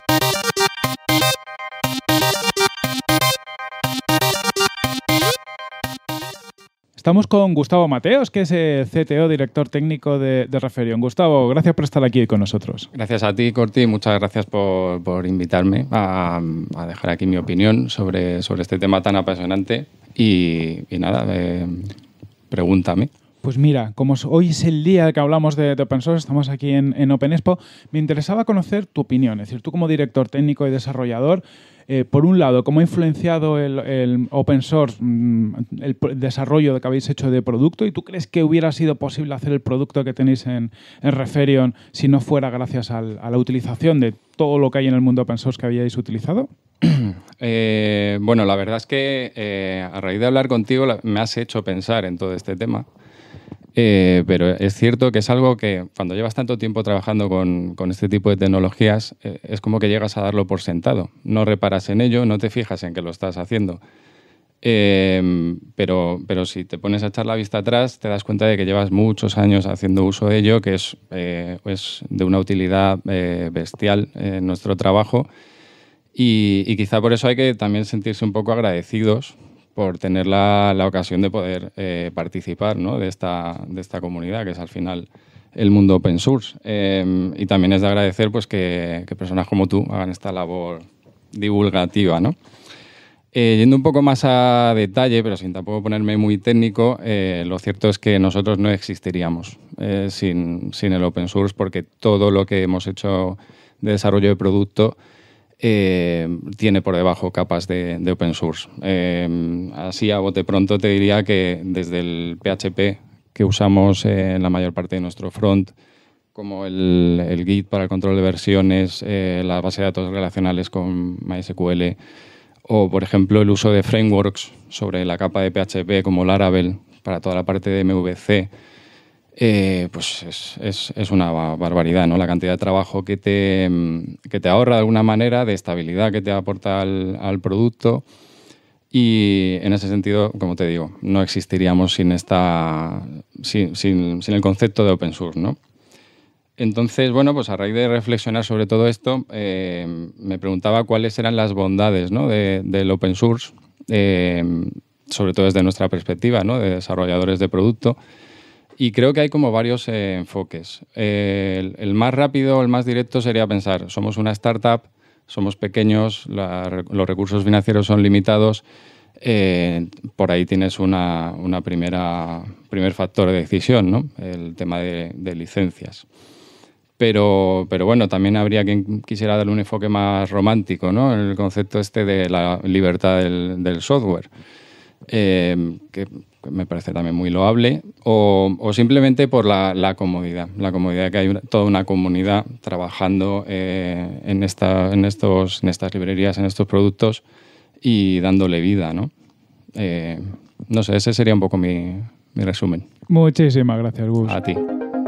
Estamos con Gustavo Mateos, que es el C T O, director técnico de, de Referion. Gustavo, gracias por estar aquí con nosotros. Gracias a ti, Corti. Muchas gracias por, por invitarme a, a dejar aquí mi opinión sobre, sobre este tema tan apasionante. Y, y nada, eh, pregúntame. Pues mira, como hoy es el día que hablamos de, de Open Source, estamos aquí en, en OpenExpo, me interesaba conocer tu opinión. Es decir, tú como director técnico y desarrollador, eh, por un lado, ¿cómo ha influenciado el, el Open Source el, el desarrollo que habéis hecho de producto? ¿Y tú crees que hubiera sido posible hacer el producto que tenéis en, en Referion si no fuera gracias al, a la utilización de todo lo que hay en el mundo Open Source que habíais utilizado? Eh, bueno, la verdad es que eh, a raíz de hablar contigo la, me has hecho pensar en todo este tema. Eh, pero es cierto que es algo que cuando llevas tanto tiempo trabajando con, con este tipo de tecnologías eh, es como que llegas a darlo por sentado. No reparas en ello, no te fijas en que lo estás haciendo. Eh, pero, pero si te pones a echar la vista atrás te das cuenta de que llevas muchos años haciendo uso de ello, que es, eh, es de una utilidad eh, bestial en nuestro trabajo y, y quizá por eso hay que también sentirse un poco agradecidos por tener la, la ocasión de poder eh, participar, ¿no? de, esta, de esta comunidad, que es al final el mundo open source. Eh, y también es de agradecer pues, que, que personas como tú hagan esta labor divulgativa, ¿no? Eh, yendo un poco más a detalle, pero sin tampoco ponerme muy técnico, eh, lo cierto es que nosotros no existiríamos eh, sin, sin el open source, porque todo lo que hemos hecho de desarrollo de producto Eh, tiene por debajo capas de, de open source. Eh, así a bote pronto te diría que desde el P H P que usamos eh, en la mayor parte de nuestro front, como el, el Git para el control de versiones, eh, la base de datos relacionales con MySQL, o por ejemplo el uso de frameworks sobre la capa de P H P como Laravel para toda la parte de M V C, Eh, pues es, es, es una barbaridad, ¿no? La cantidad de trabajo que te, que te ahorra de alguna manera, de estabilidad que te aporta al, al producto, y en ese sentido, como te digo, no existiríamos sin, esta, sin, sin, sin el concepto de open source, ¿no? Entonces, bueno, pues a raíz de reflexionar sobre todo esto, eh, me preguntaba cuáles eran las bondades, ¿no? de, del open source. Eh, sobre todo desde nuestra perspectiva, ¿no? De desarrolladores de producto. Y creo que hay como varios eh, enfoques. Eh, el, el más rápido, el más directo sería pensar, somos una startup, somos pequeños, la, los recursos financieros son limitados, eh, por ahí tienes una, una primera primer factor de decisión, ¿no? El tema de, de licencias. Pero, pero bueno, también habría quien quisiera darle un enfoque más romántico, ¿no? El concepto este de la libertad del, del software, eh, que me parece también muy loable, o, o simplemente por la, la comodidad, la comodidad de que hay una, toda una comunidad trabajando eh, en, esta, en, estos, en estas librerías, en estos productos y dándole vida, ¿no? Eh, no sé, ese sería un poco mi, mi resumen. Muchísimas gracias, Gus. A ti.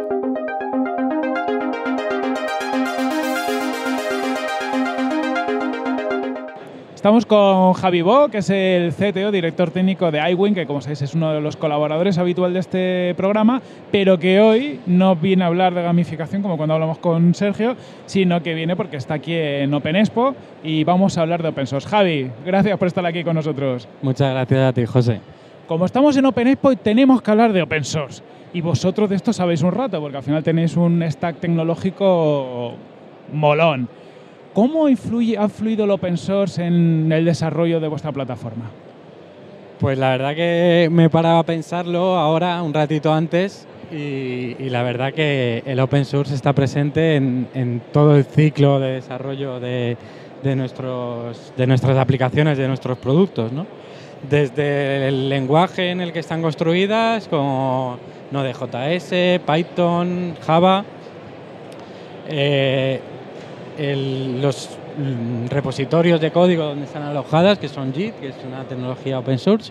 Estamos con Javi Bo, que es el C T O, director técnico de iWin, que como sabéis es uno de los colaboradores habitual de este programa, pero que hoy no viene a hablar de gamificación como cuando hablamos con Sergio, sino que viene porque está aquí en Open Expo y vamos a hablar de Open Source. Javi, gracias por estar aquí con nosotros. Muchas gracias a ti, José. Como estamos en Open Expo, tenemos que hablar de Open Source. Y vosotros de esto sabéis un rato, porque al final tenéis un stack tecnológico molón. ¿Cómo influye, ha fluido el open source en el desarrollo de vuestra plataforma? Pues la verdad que me he parado a pensarlo ahora, un ratito antes, y, y la verdad que el open source está presente en, en todo el ciclo de desarrollo de, de, nuestros, de nuestras aplicaciones, de nuestros productos, ¿no? Desde el lenguaje en el que están construidas, como Node.js, Python, Java, eh, El, los mm, repositorios de código donde están alojadas, que son Git, que es una tecnología open source,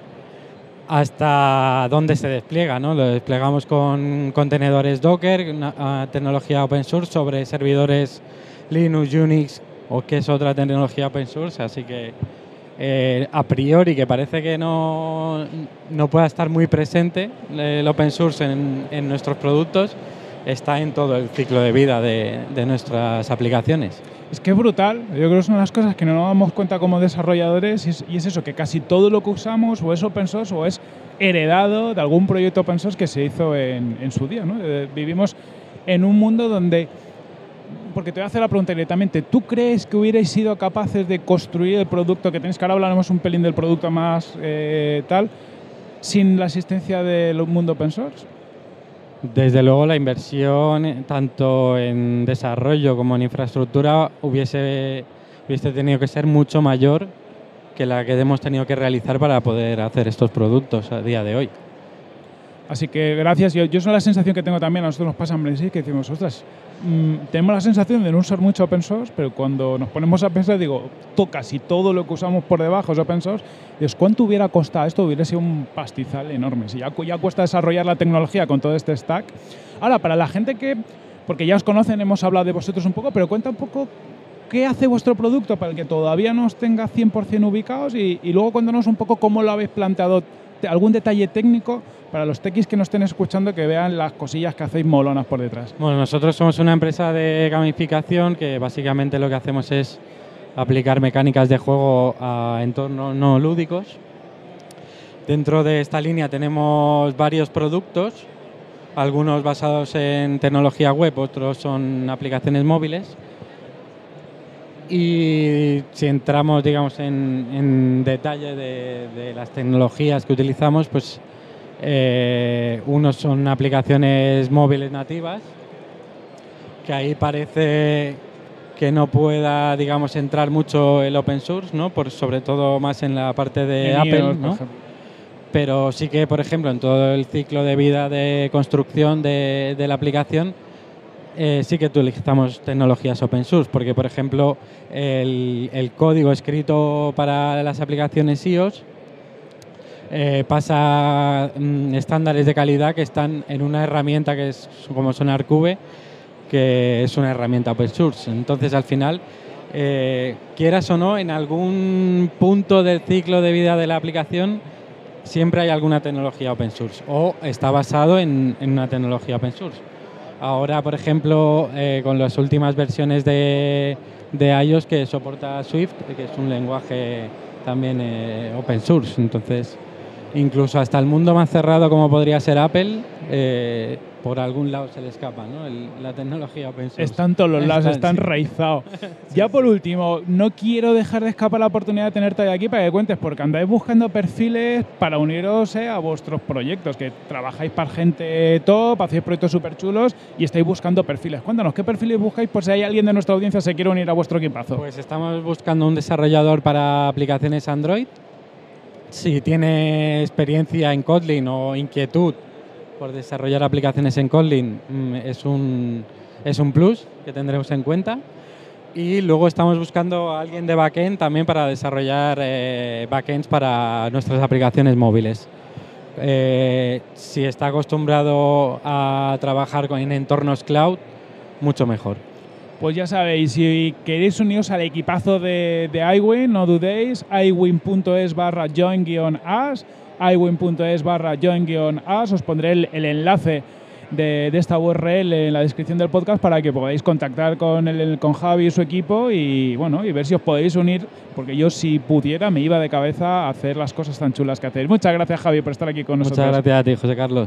hasta dónde se despliega, ¿no? Lo desplegamos con contenedores Docker, una, una tecnología open source, sobre servidores Linux, Unix, o que es otra tecnología open source, así que eh, a priori, que parece que no, no pueda estar muy presente el open source en, en nuestros productos, está en todo el ciclo de vida de, de nuestras aplicaciones. Es que es brutal. Yo creo que es una de las cosas que no nos damos cuenta como desarrolladores y es, y es eso, que casi todo lo que usamos o es open source o es heredado de algún proyecto open source que se hizo en, en su día, ¿no? Eh, vivimos en un mundo donde, porque te voy a hacer la pregunta directamente, ¿tú crees que hubierais sido capaces de construir el producto que tenéis, que ahora hablaremos un pelín del producto más eh, tal, sin la asistencia del mundo open source? Desde luego la inversión tanto en desarrollo como en infraestructura hubiese, hubiese tenido que ser mucho mayor que la que hemos tenido que realizar para poder hacer estos productos a día de hoy. Así que gracias. Yo, yo es la sensación que tengo también, a nosotros nos pasa en Brexit, que decimos, ostras, mmm, tenemos la sensación de no usar mucho open source, pero cuando nos ponemos a pensar, digo, to, casi todo lo que usamos por debajo es open source, dices, ¿cuánto hubiera costado esto? Hubiera sido un pastizal enorme. Si ya, ya cuesta desarrollar la tecnología con todo este stack. Ahora, para la gente que, porque ya os conocen, hemos hablado de vosotros un poco, pero cuenta un poco qué hace vuestro producto para el que todavía no os tenga cien por cien ubicados y, y luego cuéntanos un poco cómo lo habéis planteado, algún detalle técnico para los techis que nos estén escuchando, que vean las cosillas que hacéis molonas por detrás. Bueno, nosotros somos una empresa de gamificación que básicamente lo que hacemos es aplicar mecánicas de juego a entornos no lúdicos. Dentro de esta línea tenemos varios productos, algunos basados en tecnología web, otros son aplicaciones móviles. Y si entramos, digamos, en, en detalle de, de las tecnologías que utilizamos, pues eh, unos son aplicaciones móviles nativas, que ahí parece que no pueda, digamos, entrar mucho el open source, ¿no? Por, sobre todo más en la parte de en Apple, iOS, ¿no? Pero sí que, por ejemplo, en todo el ciclo de vida de construcción de, de la aplicación, Eh, sí que utilizamos tecnologías open source, porque, por ejemplo, el, el código escrito para las aplicaciones iOS eh, pasa mm, estándares de calidad que están en una herramienta que es como SonarQube, que es una herramienta open source. Entonces, al final, eh, quieras o no, en algún punto del ciclo de vida de la aplicación siempre hay alguna tecnología open source o está basado en, en una tecnología open source. Ahora, por ejemplo, eh, con las últimas versiones de, de iOS que soporta Swift, que es un lenguaje también eh, open source. Entonces, incluso hasta el mundo más cerrado como podría ser Apple, eh, por algún lado se le escapa, ¿no? El, la tecnología open source. Están todos los lados, está sí. enraizado. Sí, ya por sí. último, no quiero dejar de escapar la oportunidad de tenerte aquí para que cuentes, porque andáis buscando perfiles para uniros eh, a vuestros proyectos, que trabajáis para gente top, hacéis proyectos súper chulos y estáis buscando perfiles. Cuéntanos, ¿qué perfiles buscáis por si hay alguien de nuestra audiencia que se quiere unir a vuestro equipazo? Pues estamos buscando un desarrollador para aplicaciones Android. Si tiene experiencia en Kotlin o inquietud por desarrollar aplicaciones en Kotlin, es un, es un plus que tendremos en cuenta. Y luego estamos buscando a alguien de backend también para desarrollar eh, backends para nuestras aplicaciones móviles. Eh, si está acostumbrado a trabajar con, en entornos cloud, mucho mejor. Pues ya sabéis, si queréis uniros al equipazo de, de iWin, no dudéis, iwin.es barra join-as, iwin.es barra join-as, os pondré el, el enlace de, de esta U R L en la descripción del podcast para que podáis contactar con, el, con Javi y su equipo y, bueno, y ver si os podéis unir, porque yo si pudiera me iba de cabeza a hacer las cosas tan chulas que hacéis. Muchas gracias, Javi, por estar aquí con nosotros. Muchas gracias a ti, José Carlos.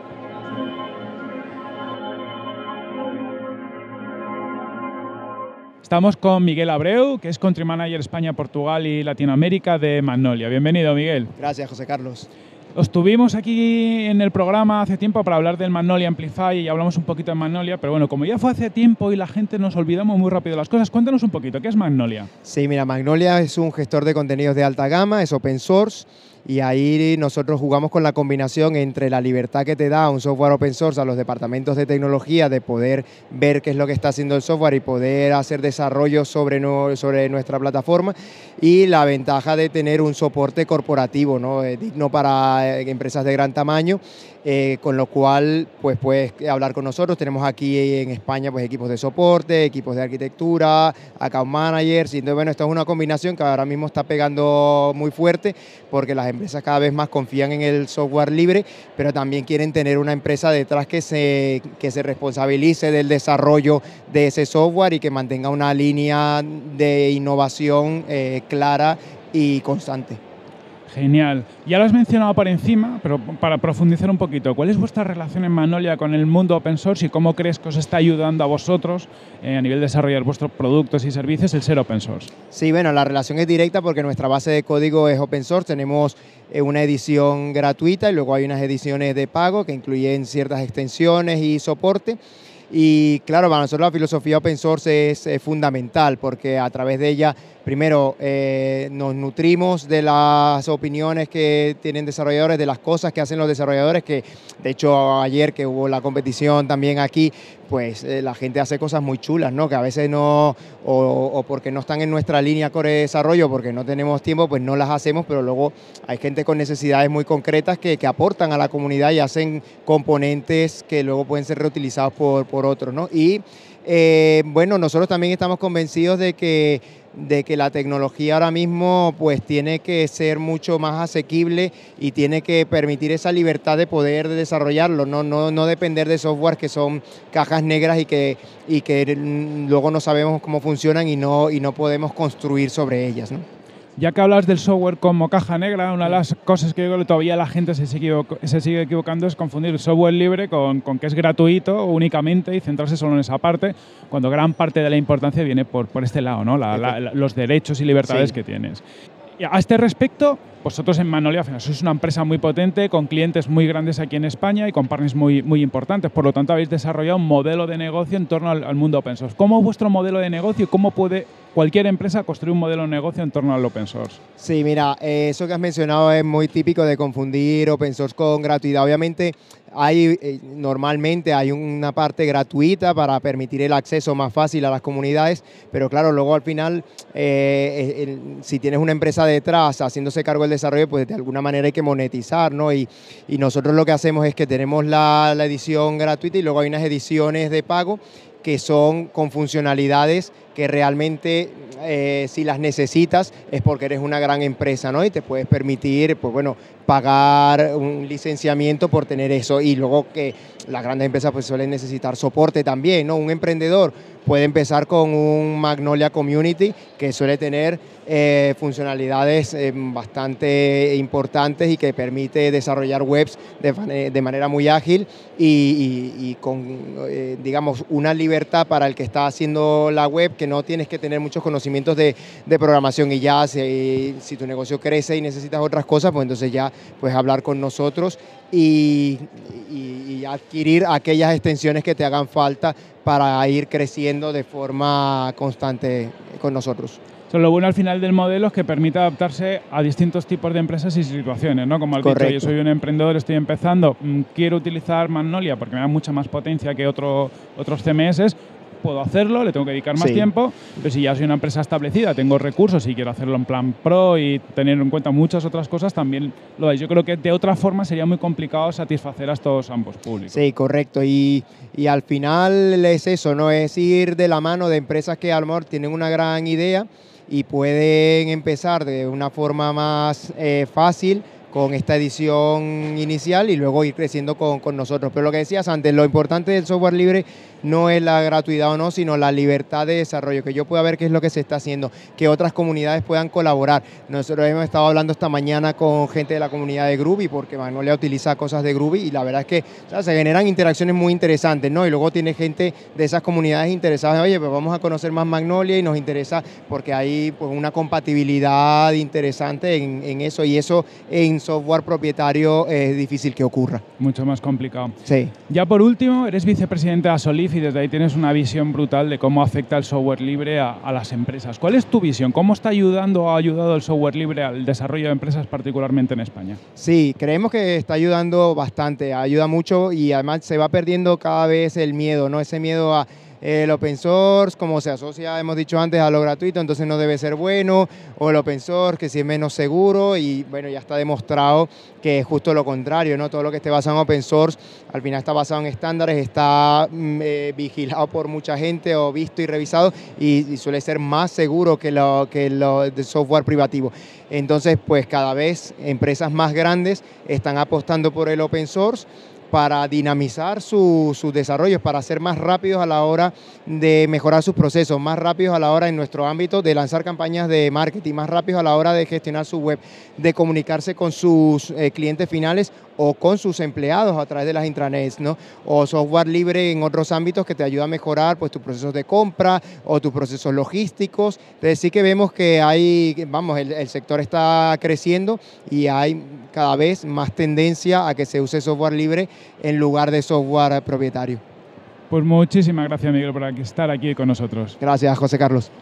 Estamos con Miguel Abreu, que es Country Manager España, Portugal y Latinoamérica de Magnolia. Bienvenido, Miguel. Gracias, José Carlos. Os tuvimos aquí en el programa hace tiempo para hablar del Magnolia Amplify y hablamos un poquito de Magnolia, pero bueno, como ya fue hace tiempo y la gente nos olvidamos muy rápido las cosas, cuéntanos un poquito, ¿qué es Magnolia? Sí, mira, Magnolia es un gestor de contenidos de alta gama, es open source. Y ahí nosotros jugamos con la combinación entre la libertad que te da un software open source a los departamentos de tecnología de poder ver qué es lo que está haciendo el software y poder hacer desarrollo sobre, no, sobre nuestra plataforma, y la ventaja de tener un soporte corporativo, ¿no? eh, digno para eh, empresas de gran tamaño, eh, con lo cual pues puedes hablar con nosotros. Tenemos aquí en España pues equipos de soporte, equipos de arquitectura, account managers, y entonces bueno, esto es una combinación que ahora mismo está pegando muy fuerte porque las empresas cada vez más confían en el software libre, pero también quieren tener una empresa detrás que se, que se responsabilice del desarrollo de ese software y que mantenga una línea de innovación eh, clara y constante. Genial. Ya lo has mencionado por encima, pero para profundizar un poquito, ¿cuál es vuestra relación en Magnolia con el mundo open source y cómo crees que os está ayudando a vosotros eh, a nivel de desarrollar vuestros productos y servicios el ser open source? Sí, bueno, la relación es directa porque nuestra base de código es open source. Tenemos eh, una edición gratuita y luego hay unas ediciones de pago que incluyen ciertas extensiones y soporte. Y claro, para nosotros la filosofía open source es, es fundamental porque a través de ella, primero, eh, nos nutrimos de las opiniones que tienen desarrolladores, de las cosas que hacen los desarrolladores, que de hecho ayer que hubo la competición también aquí, pues eh, la gente hace cosas muy chulas, ¿no? Que a veces no, o, o porque no están en nuestra línea core de desarrollo, porque no tenemos tiempo, pues no las hacemos, pero luego hay gente con necesidades muy concretas que, que aportan a la comunidad y hacen componentes que luego pueden ser reutilizados por, por otros, ¿no? Y eh, bueno, nosotros también estamos convencidos de que de que la tecnología ahora mismo pues tiene que ser mucho más asequible y tiene que permitir esa libertad de poder desarrollarlo, no, no, no depender de software que son cajas negras y que, y que luego no sabemos cómo funcionan y no, y no podemos construir sobre ellas, ¿no? Ya que hablas del software como caja negra, una de las cosas que yo creo que todavía la gente se sigue, se sigue equivocando es confundir el software libre con, con que es gratuito únicamente y centrarse solo en esa parte, cuando gran parte de la importancia viene por, por este lado, ¿no? La, la, la, los derechos y libertades sí. que tienes. Y a este respecto, vosotros en Magnolia sois una empresa muy potente, con clientes muy grandes aquí en España y con partners muy, muy importantes. Por lo tanto, habéis desarrollado un modelo de negocio en torno al, al mundo open source. ¿Cómo es vuestro modelo de negocio y cómo puede cualquier empresa construir un modelo de negocio en torno al open source? Sí, mira, eh, eso que has mencionado es muy típico de confundir open source con gratuidad. Obviamente, hay eh, normalmente hay una parte gratuita para permitir el acceso más fácil a las comunidades, pero claro, luego al final, eh, el, si tienes una empresa detrás haciéndose cargo del desarrollo, pues de alguna manera hay que monetizar, ¿no? Y, y nosotros lo que hacemos es que tenemos la, la edición gratuita y luego hay unas ediciones de pago que son con funcionalidades que realmente eh, si las necesitas es porque eres una gran empresa, ¿no? Y te puedes permitir, pues bueno, pagar un licenciamiento por tener eso. Y luego que las grandes empresas pues suelen necesitar soporte también, ¿no? Un emprendedor puede empezar con un Magnolia Community que suele tener eh, funcionalidades eh, bastante importantes y que permite desarrollar webs de, de manera muy ágil y, y, y con, eh, digamos, una libertad para el que está haciendo la web, que no tienes que tener muchos conocimientos de, de programación y ya si, si tu negocio crece y necesitas otras cosas, pues entonces ya puedes hablar con nosotros y, y, y adquirir aquellas extensiones que te hagan falta para ir creciendo de forma constante con nosotros. So, lo bueno al final del modelo es que permite adaptarse a distintos tipos de empresas y situaciones, ¿no? Como has dicho, yo soy un emprendedor, estoy empezando, quiero utilizar Magnolia porque me da mucha más potencia que otro, otros C M S, puedo hacerlo, le tengo que dedicar más sí. tiempo, pero si ya soy una empresa establecida, tengo recursos y quiero hacerlo en plan pro y tener en cuenta muchas otras cosas, también lo hay. Yo creo que de otra forma sería muy complicado satisfacer a estos ambos públicos. Sí, correcto. Y, y al final es eso, ¿no? Es ir de la mano de empresas que a lo mejor tienen una gran idea y pueden empezar de una forma más eh, fácil con esta edición inicial y luego ir creciendo con, con nosotros. Pero lo que decías antes, lo importante del software libre no es la gratuidad o no, sino la libertad de desarrollo, que yo pueda ver qué es lo que se está haciendo, que otras comunidades puedan colaborar. Nosotros hemos estado hablando esta mañana con gente de la comunidad de Groovy, porque Magnolia utiliza cosas de Groovy y la verdad es que o sea, se generan interacciones muy interesantes, ¿no? Y luego tiene gente de esas comunidades interesadas, oye, pues vamos a conocer más Magnolia y nos interesa porque hay pues, una compatibilidad interesante en, en eso y eso en software propietario es difícil que ocurra. Mucho más complicado. Sí. Ya por último, eres vicepresidente de Asolif y desde ahí tienes una visión brutal de cómo afecta el software libre a, a las empresas. ¿Cuál es tu visión? ¿Cómo está ayudando o ha ayudado el software libre al desarrollo de empresas, particularmente en España? Sí, creemos que está ayudando bastante, ayuda mucho y además se va perdiendo cada vez el miedo, ¿no? Ese miedo a el open source, como se asocia, hemos dicho antes, a lo gratuito, entonces no debe ser bueno, o el open source, que si es menos seguro, y bueno, ya está demostrado que es justo lo contrario, ¿no? Todo lo que esté basado en open source, al final está basado en estándares, está eh, vigilado por mucha gente, o visto y revisado, y, y suele ser más seguro que lo, que lo de software privativo. Entonces, pues cada vez empresas más grandes están apostando por el open source, para dinamizar sus su desarrollos, para ser más rápidos a la hora de mejorar sus procesos, más rápidos a la hora en nuestro ámbito de lanzar campañas de marketing, más rápidos a la hora de gestionar su web, de comunicarse con sus eh, clientes finales o con sus empleados a través de las intranets, ¿no? O software libre en otros ámbitos que te ayuda a mejorar pues, tus procesos de compra o tus procesos logísticos. Entonces sí que vemos que hay, vamos, el, el sector está creciendo y hay cada vez más tendencia a que se use software libre en lugar de software propietario. Pues muchísimas gracias, Miguel, por estar aquí con nosotros. Gracias, José Carlos.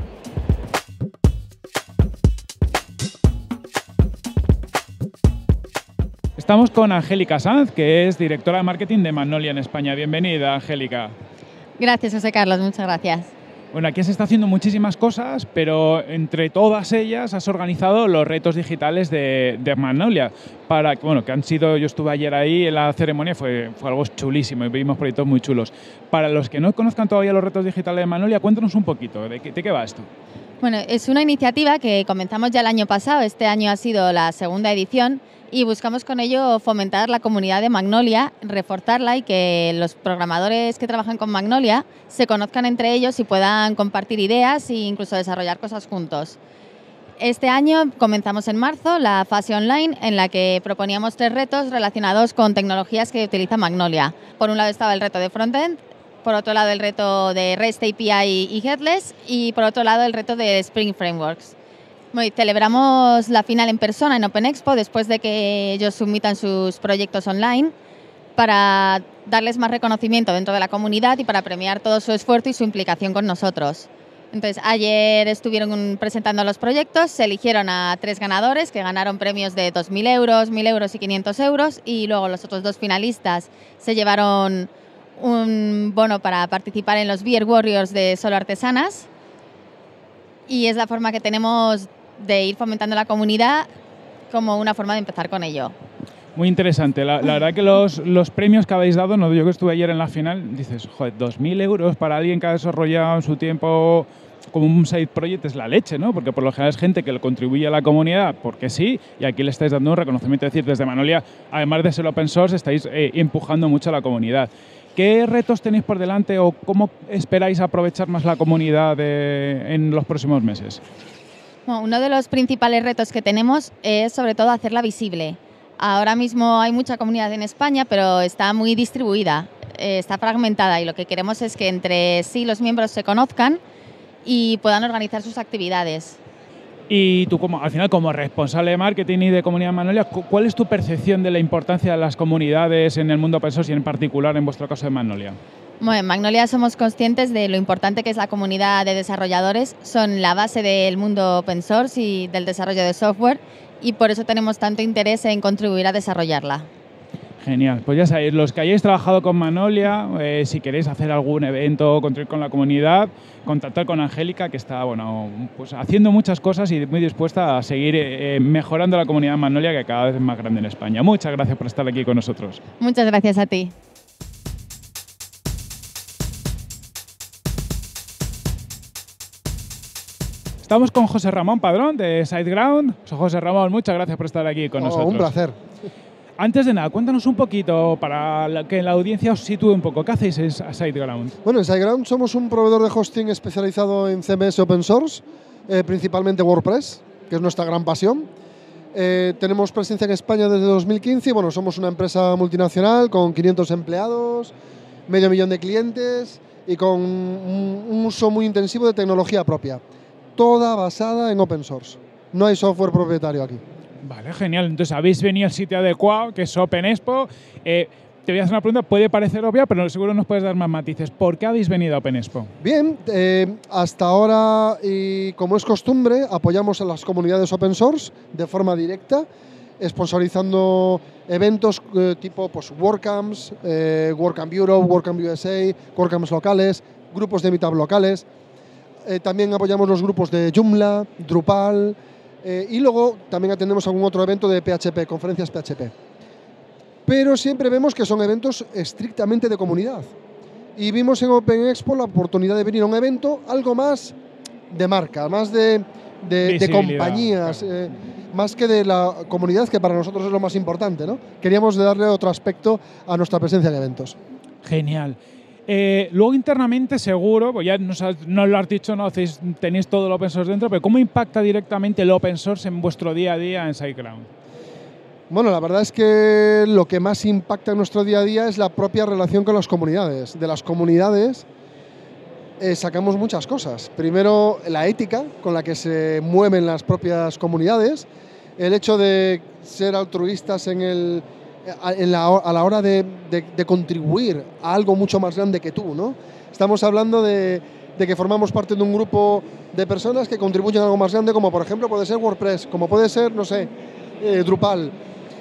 Estamos con Angélica Sanz, que es directora de marketing de Magnolia en España. Bienvenida, Angélica. Gracias, José Carlos. Muchas gracias. Bueno, aquí se está haciendo muchísimas cosas, pero entre todas ellas has organizado los retos digitales de, de Magnolia. Para, bueno, que han sido, yo estuve ayer ahí en la ceremonia, fue, fue algo chulísimo y vimos proyectos muy chulos. Para los que no conozcan todavía los retos digitales de Magnolia, cuéntanos un poquito, ¿de qué, de qué va esto? Bueno, es una iniciativa que comenzamos ya el año pasado, este año ha sido la segunda edición, y buscamos con ello fomentar la comunidad de Magnolia, reforzarla y que los programadores que trabajan con Magnolia se conozcan entre ellos y puedan compartir ideas e incluso desarrollar cosas juntos. Este año comenzamos en marzo la fase online en la que proponíamos tres retos relacionados con tecnologías que utiliza Magnolia. Por un lado estaba el reto de frontend, por otro lado el reto de REST A P I y Headless y por otro lado el reto de Spring Frameworks. Bueno, celebramos la final en persona en Open Expo después de que ellos submitan sus proyectos online para darles más reconocimiento dentro de la comunidad y para premiar todo su esfuerzo y su implicación con nosotros. Entonces, ayer estuvieron presentando los proyectos, se eligieron a tres ganadores que ganaron premios de dos mil euros, mil euros y quinientos euros y luego los otros dos finalistas se llevaron un bono para participar en los Beer Warriors de Solo Artesanas y es la forma que tenemos de ir fomentando la comunidad como una forma de empezar con ello. Muy interesante. La, la verdad que los, los premios que habéis dado, no, yo que estuve ayer en la final, dices, joder, dos mil euros para alguien que ha desarrollado en su tiempo como un side project es la leche, ¿no? Porque por lo general es gente que le contribuye a la comunidad porque sí, y aquí le estáis dando un reconocimiento. Es decir, desde Magnolia, además de ser open source, estáis eh, empujando mucho a la comunidad. ¿Qué retos tenéis por delante o cómo esperáis aprovechar más la comunidad de, en los próximos meses? Bueno, uno de los principales retos que tenemos es sobre todo hacerla visible. Ahora mismo hay mucha comunidad en España, pero está muy distribuida, eh, está fragmentada y lo que queremos es que entre sí los miembros se conozcan y puedan organizar sus actividades. Y tú, como, al final, como responsable de marketing y de Comunidad Magnolia, ¿cuál es tu percepción de la importancia de las comunidades en el mundo open source y en particular en vuestro caso de Magnolia? Bueno, en Magnolia somos conscientes de lo importante que es la comunidad de desarrolladores, son la base del mundo open source y del desarrollo de software y por eso tenemos tanto interés en contribuir a desarrollarla. Genial, pues ya sabéis, los que hayáis trabajado con Magnolia, eh, si queréis hacer algún evento, contribuir con la comunidad, contactar con Angélica, que está bueno, pues haciendo muchas cosas y muy dispuesta a seguir eh, mejorando la comunidad Magnolia, que cada vez es más grande en España. Muchas gracias por estar aquí con nosotros. Muchas gracias a ti. Estamos con José Ramón Padrón de SiteGround. José Ramón, muchas gracias por estar aquí con oh, nosotros. Un placer. Antes de nada, cuéntanos un poquito para que la audiencia os sitúe un poco. ¿Qué hacéis en SiteGround? Bueno, en SiteGround somos un proveedor de hosting especializado en C M S open source, eh, principalmente WordPress, que es nuestra gran pasión. Eh, tenemos presencia en España desde dos mil quince. Bueno, somos una empresa multinacional con quinientos empleados, medio millón de clientes y con un, un uso muy intensivo de tecnología propia. Toda basada en open source. No hay software propietario aquí. Vale, genial. Entonces habéis venido al sitio adecuado, que es OpenExpo. Eh, te voy a hacer una pregunta, puede parecer obvia, pero seguro nos puedes dar más matices. ¿Por qué habéis venido a OpenExpo? Bien, eh, hasta ahora, y como es costumbre, apoyamos a las comunidades open source de forma directa, sponsorizando eventos eh, tipo pues, WordCamps, eh, WordCamp Europe, WordCamp U S A, WordCamps locales, grupos de meetup locales. Eh, también apoyamos los grupos de Joomla, Drupal, eh, y luego también atendemos algún otro evento de P H P, conferencias P H P. Pero siempre vemos que son eventos estrictamente de comunidad. Y vimos en OpenExpo la oportunidad de venir a un evento algo más de marca, más de, de, de compañías, claro. eh, más que de la comunidad, que para nosotros es lo más importante, ¿no? Queríamos darle otro aspecto a nuestra presencia en eventos. Genial. Eh, luego internamente seguro, pues ya nos, has, nos lo has dicho, no hacéis, tenéis todo el open source dentro, pero ¿cómo impacta directamente el open source en vuestro día a día en SiteGround? Bueno, la verdad es que lo que más impacta en nuestro día a día es la propia relación con las comunidades. De las comunidades eh, sacamos muchas cosas. Primero, la ética con la que se mueven las propias comunidades, el hecho de ser altruistas en el... En la, a la hora de, de, de contribuir a algo mucho más grande que tú, ¿no? Estamos hablando de, de que formamos parte de un grupo de personas que contribuyen a algo más grande, como por ejemplo puede ser WordPress, como puede ser, no sé, eh, Drupal.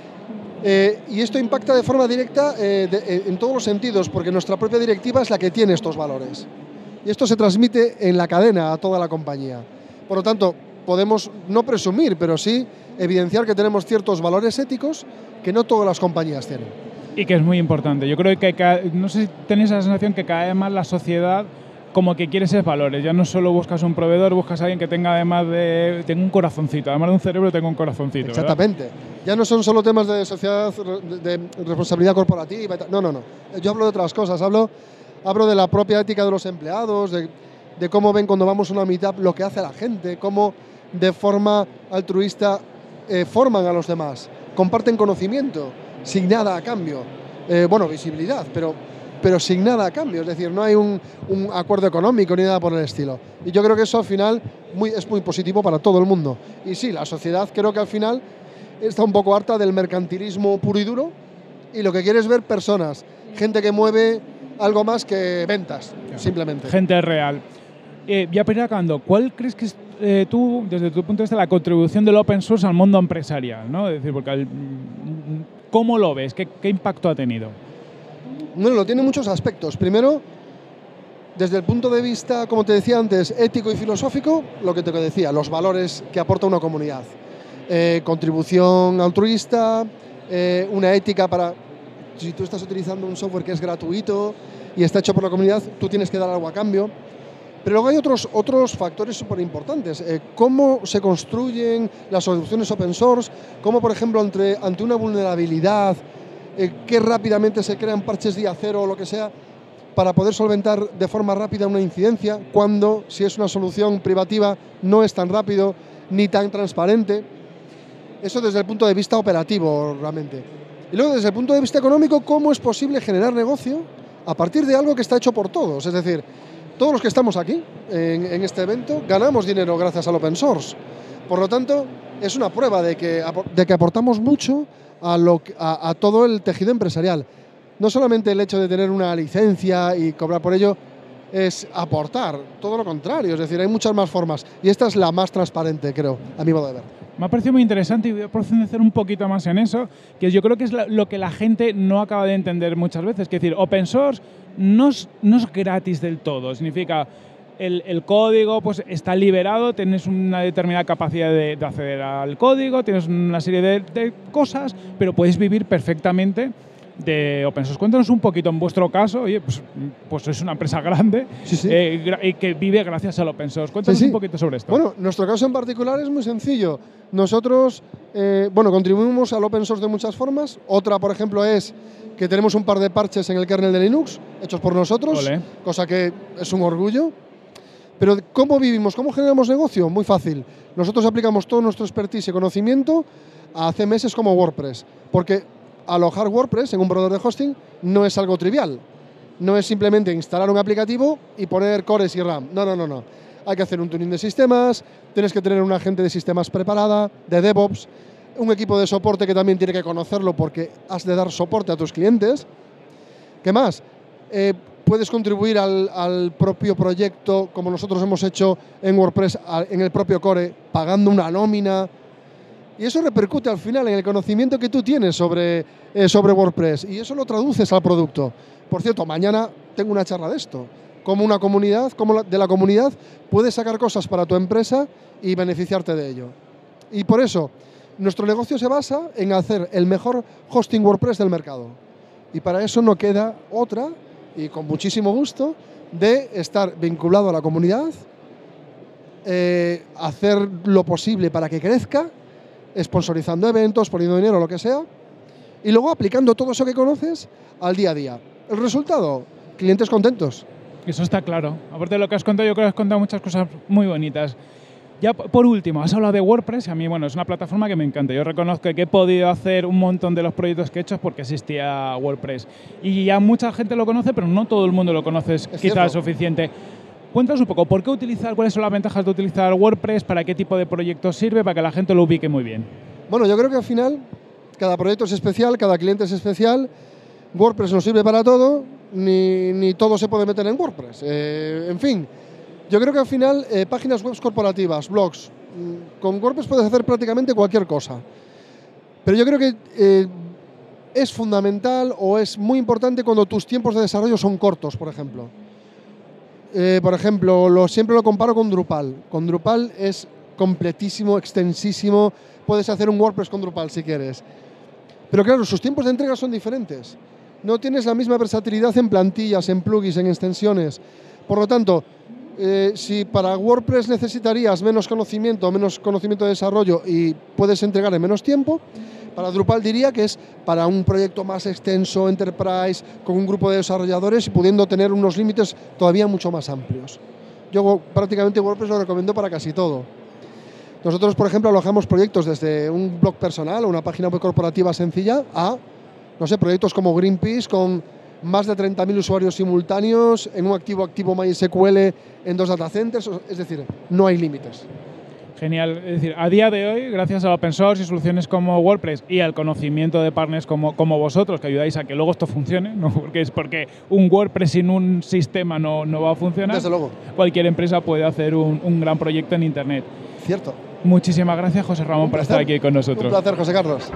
Eh, y esto impacta de forma directa eh, de, en todos los sentidos, porque nuestra propia directiva es la que tiene estos valores. Y esto se transmite en la cadena a toda la compañía. Por lo tanto, podemos no presumir, pero sí evidenciar que tenemos ciertos valores éticos que no todas las compañías tienen. Y que es muy importante. Yo creo que, cada, no sé si tenéis la sensación que cada vez más la sociedad como que quiere esos valores. Ya no solo buscas un proveedor, buscas a alguien que tenga además de... tenga un corazoncito. Además de un cerebro, tenga un corazoncito. Exactamente. ¿Verdad? Ya no son solo temas de sociedad, de, de responsabilidad corporativa. No, no, no. Yo hablo de otras cosas. Hablo, hablo de la propia ética de los empleados, de, de cómo ven cuando vamos a una meetup lo que hace la gente, cómo de forma altruista eh, forman a los demás. Comparten conocimiento, sin nada a cambio. Eh, bueno, visibilidad, pero, pero sin nada a cambio. Es decir, no hay un, un acuerdo económico ni nada por el estilo. Y yo creo que eso al final muy, es muy positivo para todo el mundo. Y sí, la sociedad creo que al final está un poco harta del mercantilismo puro y duro y lo que quiere es ver personas, gente que mueve algo más que ventas, claro. Simplemente. Gente real. Eh, ya para ir acabando, ¿cuál crees que es eh, tú, desde tu punto de vista, la contribución del open source al mundo empresarial, ¿no? Es decir, porque el, ¿cómo lo ves? ¿Qué, ¿Qué impacto ha tenido? Bueno, lo tiene muchos aspectos. Primero, desde el punto de vista, como te decía antes, ético y filosófico, lo que te decía, los valores que aporta una comunidad. Eh, contribución altruista, eh, una ética para... Si tú estás utilizando un software que es gratuito y está hecho por la comunidad, tú tienes que dar algo a cambio. Pero luego hay otros, otros factores súper importantes. Eh, cómo se construyen las soluciones open source, cómo, por ejemplo, entre, ante una vulnerabilidad, eh, qué rápidamente se crean parches día cero o lo que sea, para poder solventar de forma rápida una incidencia, cuando, si es una solución privativa, no es tan rápido ni tan transparente. Eso desde el punto de vista operativo, realmente. Y luego, desde el punto de vista económico, ¿cómo es posible generar negocio a partir de algo que está hecho por todos? Es decir, todos los que estamos aquí, en, en este evento, ganamos dinero gracias al open source. Por lo tanto, es una prueba de que, de que aportamos mucho a, lo, a, a todo el tejido empresarial. No solamente el hecho de tener una licencia y cobrar por ello es aportar, todo lo contrario. Es decir, hay muchas más formas. Y esta es la más transparente, creo, a mi modo de ver. Me ha parecido muy interesante y voy a profundizar un poquito más en eso, que yo creo que es lo que la gente no acaba de entender muchas veces. Es decir, open source no es, no es gratis del todo. Significa, el, el código pues, está liberado, tienes una determinada capacidad de, de acceder al código, tienes una serie de, de cosas, pero puedes vivir perfectamente de open source. Cuéntanos un poquito en vuestro caso. Oye, pues, pues es una empresa grande sí, sí. Eh, y que vive gracias al open source. Cuéntanos sí, sí. un poquito sobre esto. Bueno, nuestro caso en particular es muy sencillo. Nosotros, eh, bueno, contribuimos al open source de muchas formas. Otra, por ejemplo, es que tenemos un par de parches en el kernel de Linux hechos por nosotros, Olé. cosa que es un orgullo. Pero ¿cómo vivimos? ¿Cómo generamos negocio? Muy fácil. Nosotros aplicamos todo nuestro expertise y conocimiento a C M S como WordPress, porque alojar WordPress en un proveedor de hosting no es algo trivial. No es simplemente instalar un aplicativo y poner cores y RAM. No, no, no, no. Hay que hacer un tuning de sistemas, tienes que tener una gente de sistemas preparada, de DevOps, un equipo de soporte que también tiene que conocerlo porque has de dar soporte a tus clientes. ¿Qué más? Eh, puedes contribuir al, al propio proyecto, como nosotros hemos hecho en WordPress, a, en el propio core, pagando una nómina. Y eso repercute al final en el conocimiento que tú tienes sobre, eh, sobre WordPress. Y eso lo traduces al producto. Por cierto, mañana tengo una charla de esto. Cómo una comunidad, cómo la, de la comunidad puedes sacar cosas para tu empresa y beneficiarte de ello. Y por eso, nuestro negocio se basa en hacer el mejor hosting WordPress del mercado. Y para eso no queda otra, y con muchísimo gusto, de estar vinculado a la comunidad, eh, hacer lo posible para que crezca, sponsorizando eventos, poniendo dinero, lo que sea, y luego aplicando todo eso que conoces al día a día. El resultado, clientes contentos. Eso está claro. Aparte de lo que has contado, yo creo que has contado muchas cosas muy bonitas. Ya por último, has hablado de WordPress y a mí, bueno, es una plataforma que me encanta. Yo reconozco que he podido hacer un montón de los proyectos que he hecho porque existía WordPress. Y ya mucha gente lo conoce, pero no todo el mundo lo conoce, es quizás suficiente. Cuéntanos un poco, ¿por qué utilizar, cuáles son las ventajas de utilizar WordPress, para qué tipo de proyectos sirve, para que la gente lo ubique muy bien? Bueno, yo creo que al final cada proyecto es especial, cada cliente es especial. WordPress no sirve para todo, ni, ni todo se puede meter en WordPress. Eh, en fin, yo creo que al final eh, páginas web corporativas, blogs, con WordPress puedes hacer prácticamente cualquier cosa. Pero yo creo que eh, es fundamental o es muy importante cuando tus tiempos de desarrollo son cortos, por ejemplo. Eh, por ejemplo, lo, siempre lo comparo con Drupal. Con Drupal es completísimo, extensísimo. Puedes hacer un WordPress con Drupal si quieres. Pero claro, sus tiempos de entrega son diferentes. No tienes la misma versatilidad en plantillas, en plugins, en extensiones. Por lo tanto, eh, si para WordPress necesitarías menos conocimiento, menos conocimiento de desarrollo y puedes entregar en menos tiempo, para Drupal diría que es para un proyecto más extenso, enterprise, con un grupo de desarrolladores y pudiendo tener unos límites todavía mucho más amplios. Yo prácticamente WordPress lo recomiendo para casi todo. Nosotros, por ejemplo, alojamos proyectos desde un blog personal o una página web corporativa sencilla a, no sé, proyectos como Greenpeace con más de treinta mil usuarios simultáneos en un activo activo MySQL en dos data centers. Es decir, no hay límites. Genial. Es decir, a día de hoy, gracias al open source y soluciones como WordPress y al conocimiento de partners como, como vosotros, que ayudáis a que luego esto funcione, ¿no? Porque es porque un WordPress sin un sistema no, no va a funcionar. Desde luego. Cualquier empresa puede hacer un, un gran proyecto en Internet. Cierto. Muchísimas gracias, José Ramón, por estar aquí con nosotros. Un placer, José Carlos.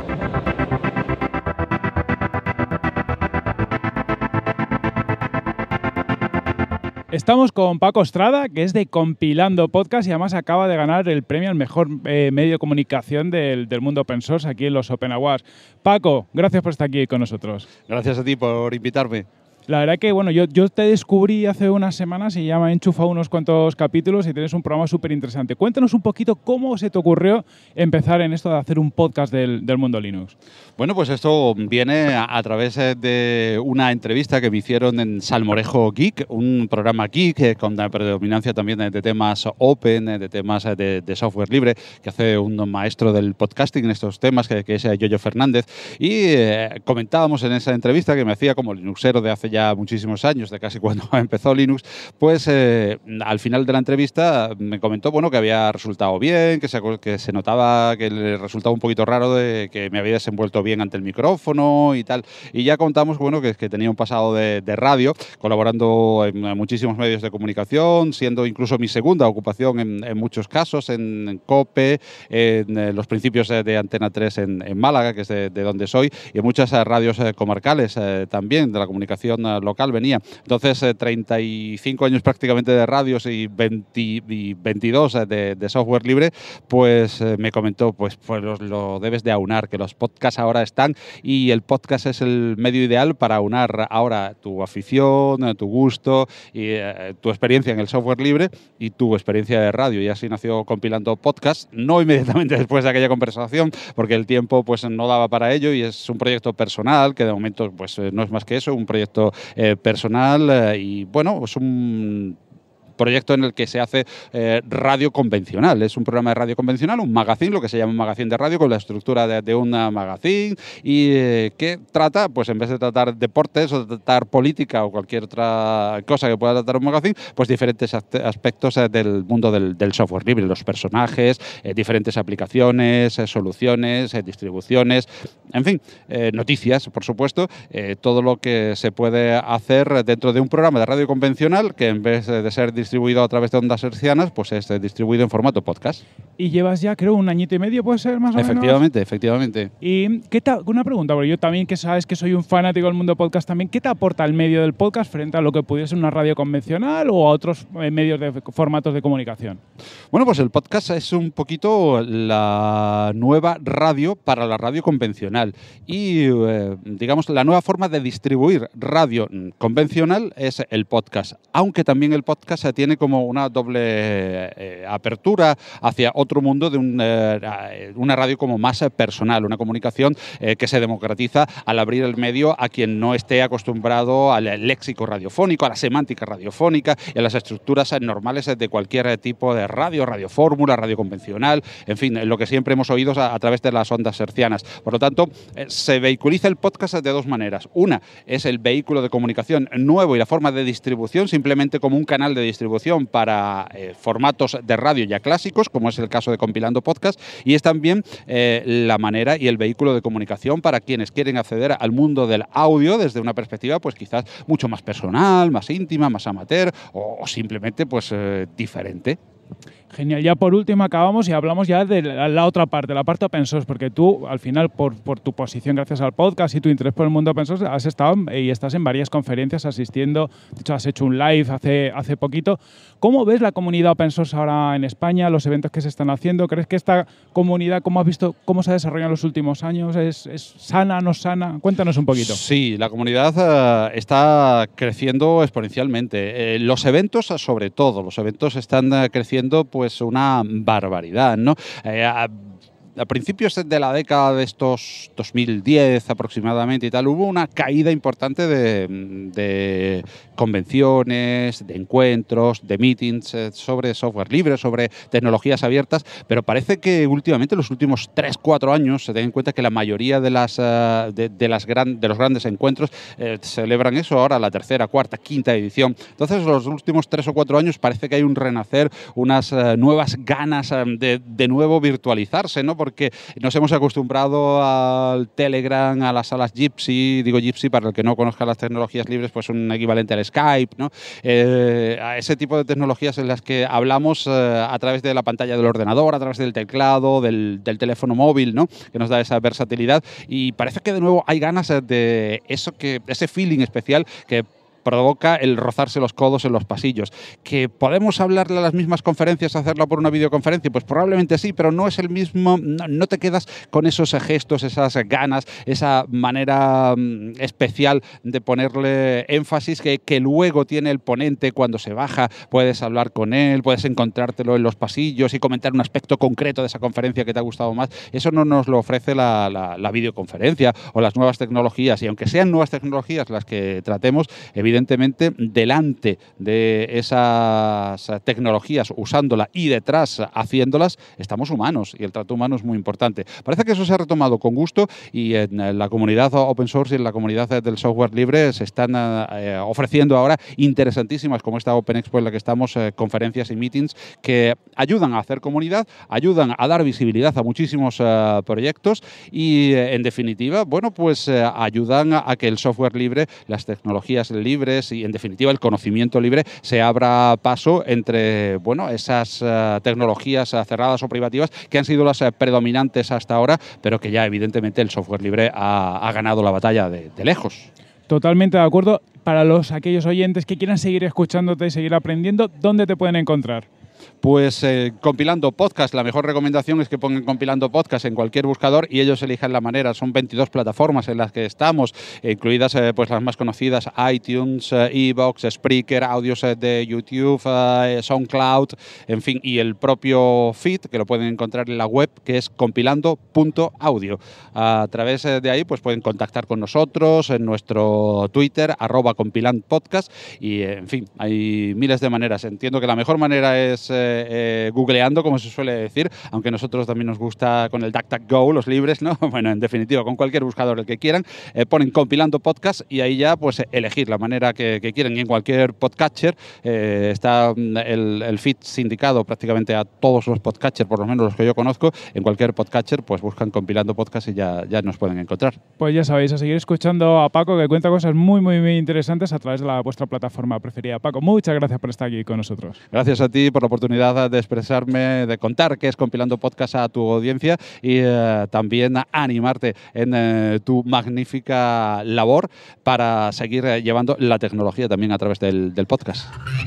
Estamos con Paco Estrada, que es de Compilando Podcast y además acaba de ganar el premio al mejor eh, medio de comunicación del, del mundo open source aquí en los Open Awards. Paco, gracias por estar aquí con nosotros. Gracias a ti por invitarme. La verdad que, bueno, yo, yo te descubrí hace unas semanas y ya me he enchufado unos cuantos capítulos y tienes un programa súper interesante. Cuéntanos un poquito cómo se te ocurrió empezar en esto de hacer un podcast del, del mundo Linux. Bueno, pues esto viene a, a través de una entrevista que me hicieron en Salmorejo Geek, un programa geek eh, con la predominancia también de, de temas open, de temas de, de software libre, que hace un maestro del podcasting en estos temas, que, que es Yoyo Fernández. Y eh, comentábamos en esa entrevista que me hacía como linuxero de hace ya muchísimos años, de casi cuando empezó Linux, pues eh, al final de la entrevista me comentó bueno, que había resultado bien, que se, que se notaba que le resultaba un poquito raro de que me había desenvuelto bien ante el micrófono y tal. Y ya contamos bueno, que, que tenía un pasado de, de radio, colaborando en muchísimos medios de comunicación, siendo incluso mi segunda ocupación en, en muchos casos, en, en COPE, en, en los principios de, de Antena tres en, en Málaga, que es de, de donde soy, y en muchas eh, radios eh, comarcales eh, también, de la comunicación local venía. Entonces, eh, treinta y cinco años prácticamente de radios y, veinte, y veintidós de, de software libre, pues eh, me comentó, pues, pues lo, lo debes de aunar, que los podcasts ahora están y el podcast es el medio ideal para aunar ahora tu afición, tu gusto y eh, tu experiencia en el software libre y tu experiencia de radio. Y así nació Compilando Podcast, no inmediatamente después de aquella conversación, porque el tiempo pues no daba para ello y es un proyecto personal que de momento pues no es más que eso, un proyecto Eh, personal eh, y bueno, es un proyecto en el que se hace eh, radio convencional. Es un programa de radio convencional, un magazine, lo que se llama un magazine de radio, con la estructura de, de un magazine y eh, que trata, pues en vez de tratar deportes o de tratar política o cualquier otra cosa que pueda tratar un magazine, pues diferentes aspectos eh, del mundo del, del software libre, los personajes, eh, diferentes aplicaciones, eh, soluciones, eh, distribuciones, en fin, eh, noticias, por supuesto, eh, todo lo que se puede hacer dentro de un programa de radio convencional que en vez de ser distribuido a través de ondas hercianas, pues es distribuido en formato podcast. Y llevas ya, creo, un añito y medio, ¿puede ser más o menos? Efectivamente, efectivamente. Y ¿qué te, una pregunta, porque yo también, que sabes que soy un fanático del mundo podcast también, ¿qué te aporta el medio del podcast frente a lo que pudiese ser una radio convencional o a otros eh, medios de formatos de comunicación? Bueno, pues el podcast es un poquito la nueva radio para la radio convencional y, eh, digamos, la nueva forma de distribuir radio convencional es el podcast, aunque también el podcast tiene como una doble eh, apertura hacia otro mundo de un, eh, una radio como más eh, personal, una comunicación eh, que se democratiza al abrir el medio a quien no esté acostumbrado al léxico radiofónico, a la semántica radiofónica y a las estructuras eh, normales de cualquier eh, tipo de radio, radiofórmula, radio convencional, en fin, lo que siempre hemos oído a, a través de las ondas hercianas. Por lo tanto, eh, se vehiculiza el podcast de dos maneras. Una es el vehículo de comunicación nuevo y la forma de distribución, simplemente como un canal de distribución para eh, formatos de radio ya clásicos, como es el caso de Compilando Podcast, y es también eh, la manera y el vehículo de comunicación para quienes quieren acceder al mundo del audio desde una perspectiva pues quizás mucho más personal, más íntima, más amateur o, o simplemente pues eh, diferente. Genial. Ya por último acabamos y hablamos ya de la, la otra parte, la parte open source, porque tú al final por, por tu posición gracias al podcast y tu interés por el mundo open source has estado y estás en varias conferencias asistiendo, de hecho has hecho un live hace, hace poquito. ¿Cómo ves la comunidad open source ahora en España, los eventos que se están haciendo? ¿Crees que esta comunidad, cómo has visto, cómo se ha desarrollado en los últimos años? ¿Es, es sana, no sana? Cuéntanos un poquito. Sí, la comunidad uh, está creciendo exponencialmente. Eh, los eventos, sobre todo, los eventos están uh, creciendo pues una barbaridad, ¿no? Eh, a, a principios de la década de estos dos mil diez aproximadamente y tal, hubo una caída importante de, de convenciones, de encuentros, de meetings eh, sobre software libre, sobre tecnologías abiertas, pero parece que últimamente, en los últimos tres cuatro años, se den en cuenta que la mayoría de, las, uh, de, de, las gran, de los grandes encuentros eh, celebran eso ahora, la tercera, cuarta, quinta edición. Entonces, los últimos tres o cuatro años parece que hay un renacer, unas uh, nuevas ganas uh, de, de nuevo virtualizarse, ¿no? Porque nos hemos acostumbrado al Telegram, a las salas Jitsi, digo Jitsi para el que no conozca las tecnologías libres, pues un equivalente al Skype, ¿no? Eh, a ese tipo de tecnologías en las que hablamos eh, a través de la pantalla del ordenador, a través del teclado, del, del teléfono móvil, ¿no? Que nos da esa versatilidad y parece que de nuevo hay ganas de eso, que ese feeling especial que provoca el rozarse los codos en los pasillos. ¿Que podemos hablarle a las mismas conferencias, hacerlo por una videoconferencia? Pues probablemente sí, pero no es el mismo, no, no te quedas con esos gestos, esas ganas, esa manera mm, especial de ponerle énfasis que, que luego tiene el ponente cuando se baja. Puedes hablar con él, puedes encontrártelo en los pasillos y comentar un aspecto concreto de esa conferencia que te ha gustado más. Eso no nos lo ofrece la, la, la videoconferencia o las nuevas tecnologías, y aunque sean nuevas tecnologías las que tratemos, evidentemente delante de esas tecnologías usándola y detrás haciéndolas estamos humanos, y el trato humano es muy importante. Parece que eso se ha retomado con gusto, y en la comunidad open source y en la comunidad del software libre se están eh, ofreciendo ahora interesantísimas, como esta Open Expo en la que estamos, eh, conferencias y meetings que ayudan a hacer comunidad, ayudan a dar visibilidad a muchísimos eh, proyectos y, eh, en definitiva, bueno, pues eh, ayudan a, a que el software libre, las tecnologías libres y, en definitiva, el conocimiento libre se abra paso entre, bueno, esas uh, tecnologías uh, cerradas o privativas que han sido las uh, predominantes hasta ahora, pero que ya, evidentemente, el software libre ha, ha ganado la batalla de, de lejos. Totalmente de acuerdo. Para los aquellos oyentes que quieran seguir escuchándote y seguir aprendiendo, ¿dónde te pueden encontrar? Pues eh, Compilando Podcast, la mejor recomendación es que pongan Compilando Podcast en cualquier buscador y ellos elijan la manera. Son veintidós plataformas en las que estamos, eh, incluidas eh, pues las más conocidas, iTunes, eh, iVoox, Spreaker, audios eh, de YouTube, eh, SoundCloud, en fin, y el propio feed, que lo pueden encontrar en la web, que es compilando punto audio. A través eh, de ahí pues pueden contactar con nosotros en nuestro Twitter, arroba compilandpodcast, y eh, en fin, hay miles de maneras. Entiendo que la mejor manera es Eh, eh, googleando, como se suele decir, aunque a nosotros también nos gusta con el DuckDuckGo, los libres, ¿no? Bueno, en definitiva, con cualquier buscador el que quieran, eh, ponen Compilando Podcast y ahí ya pues elegir la manera que, que quieren, y en cualquier podcatcher eh, está el, el feed sindicado prácticamente a todos los podcatchers, por lo menos los que yo conozco. En cualquier podcatcher pues buscan Compilando Podcast y ya, ya nos pueden encontrar. Pues ya sabéis, a seguir escuchando a Paco, que cuenta cosas muy, muy, muy interesantes a través de la, vuestra plataforma preferida. Paco, muchas gracias por estar aquí con nosotros. Gracias a ti por la oportunidad de expresarme, de contar qué es Compilando Podcast a tu audiencia, y eh, también a animarte en eh, tu magnífica labor para seguir eh, llevando la tecnología también a través del, del podcast.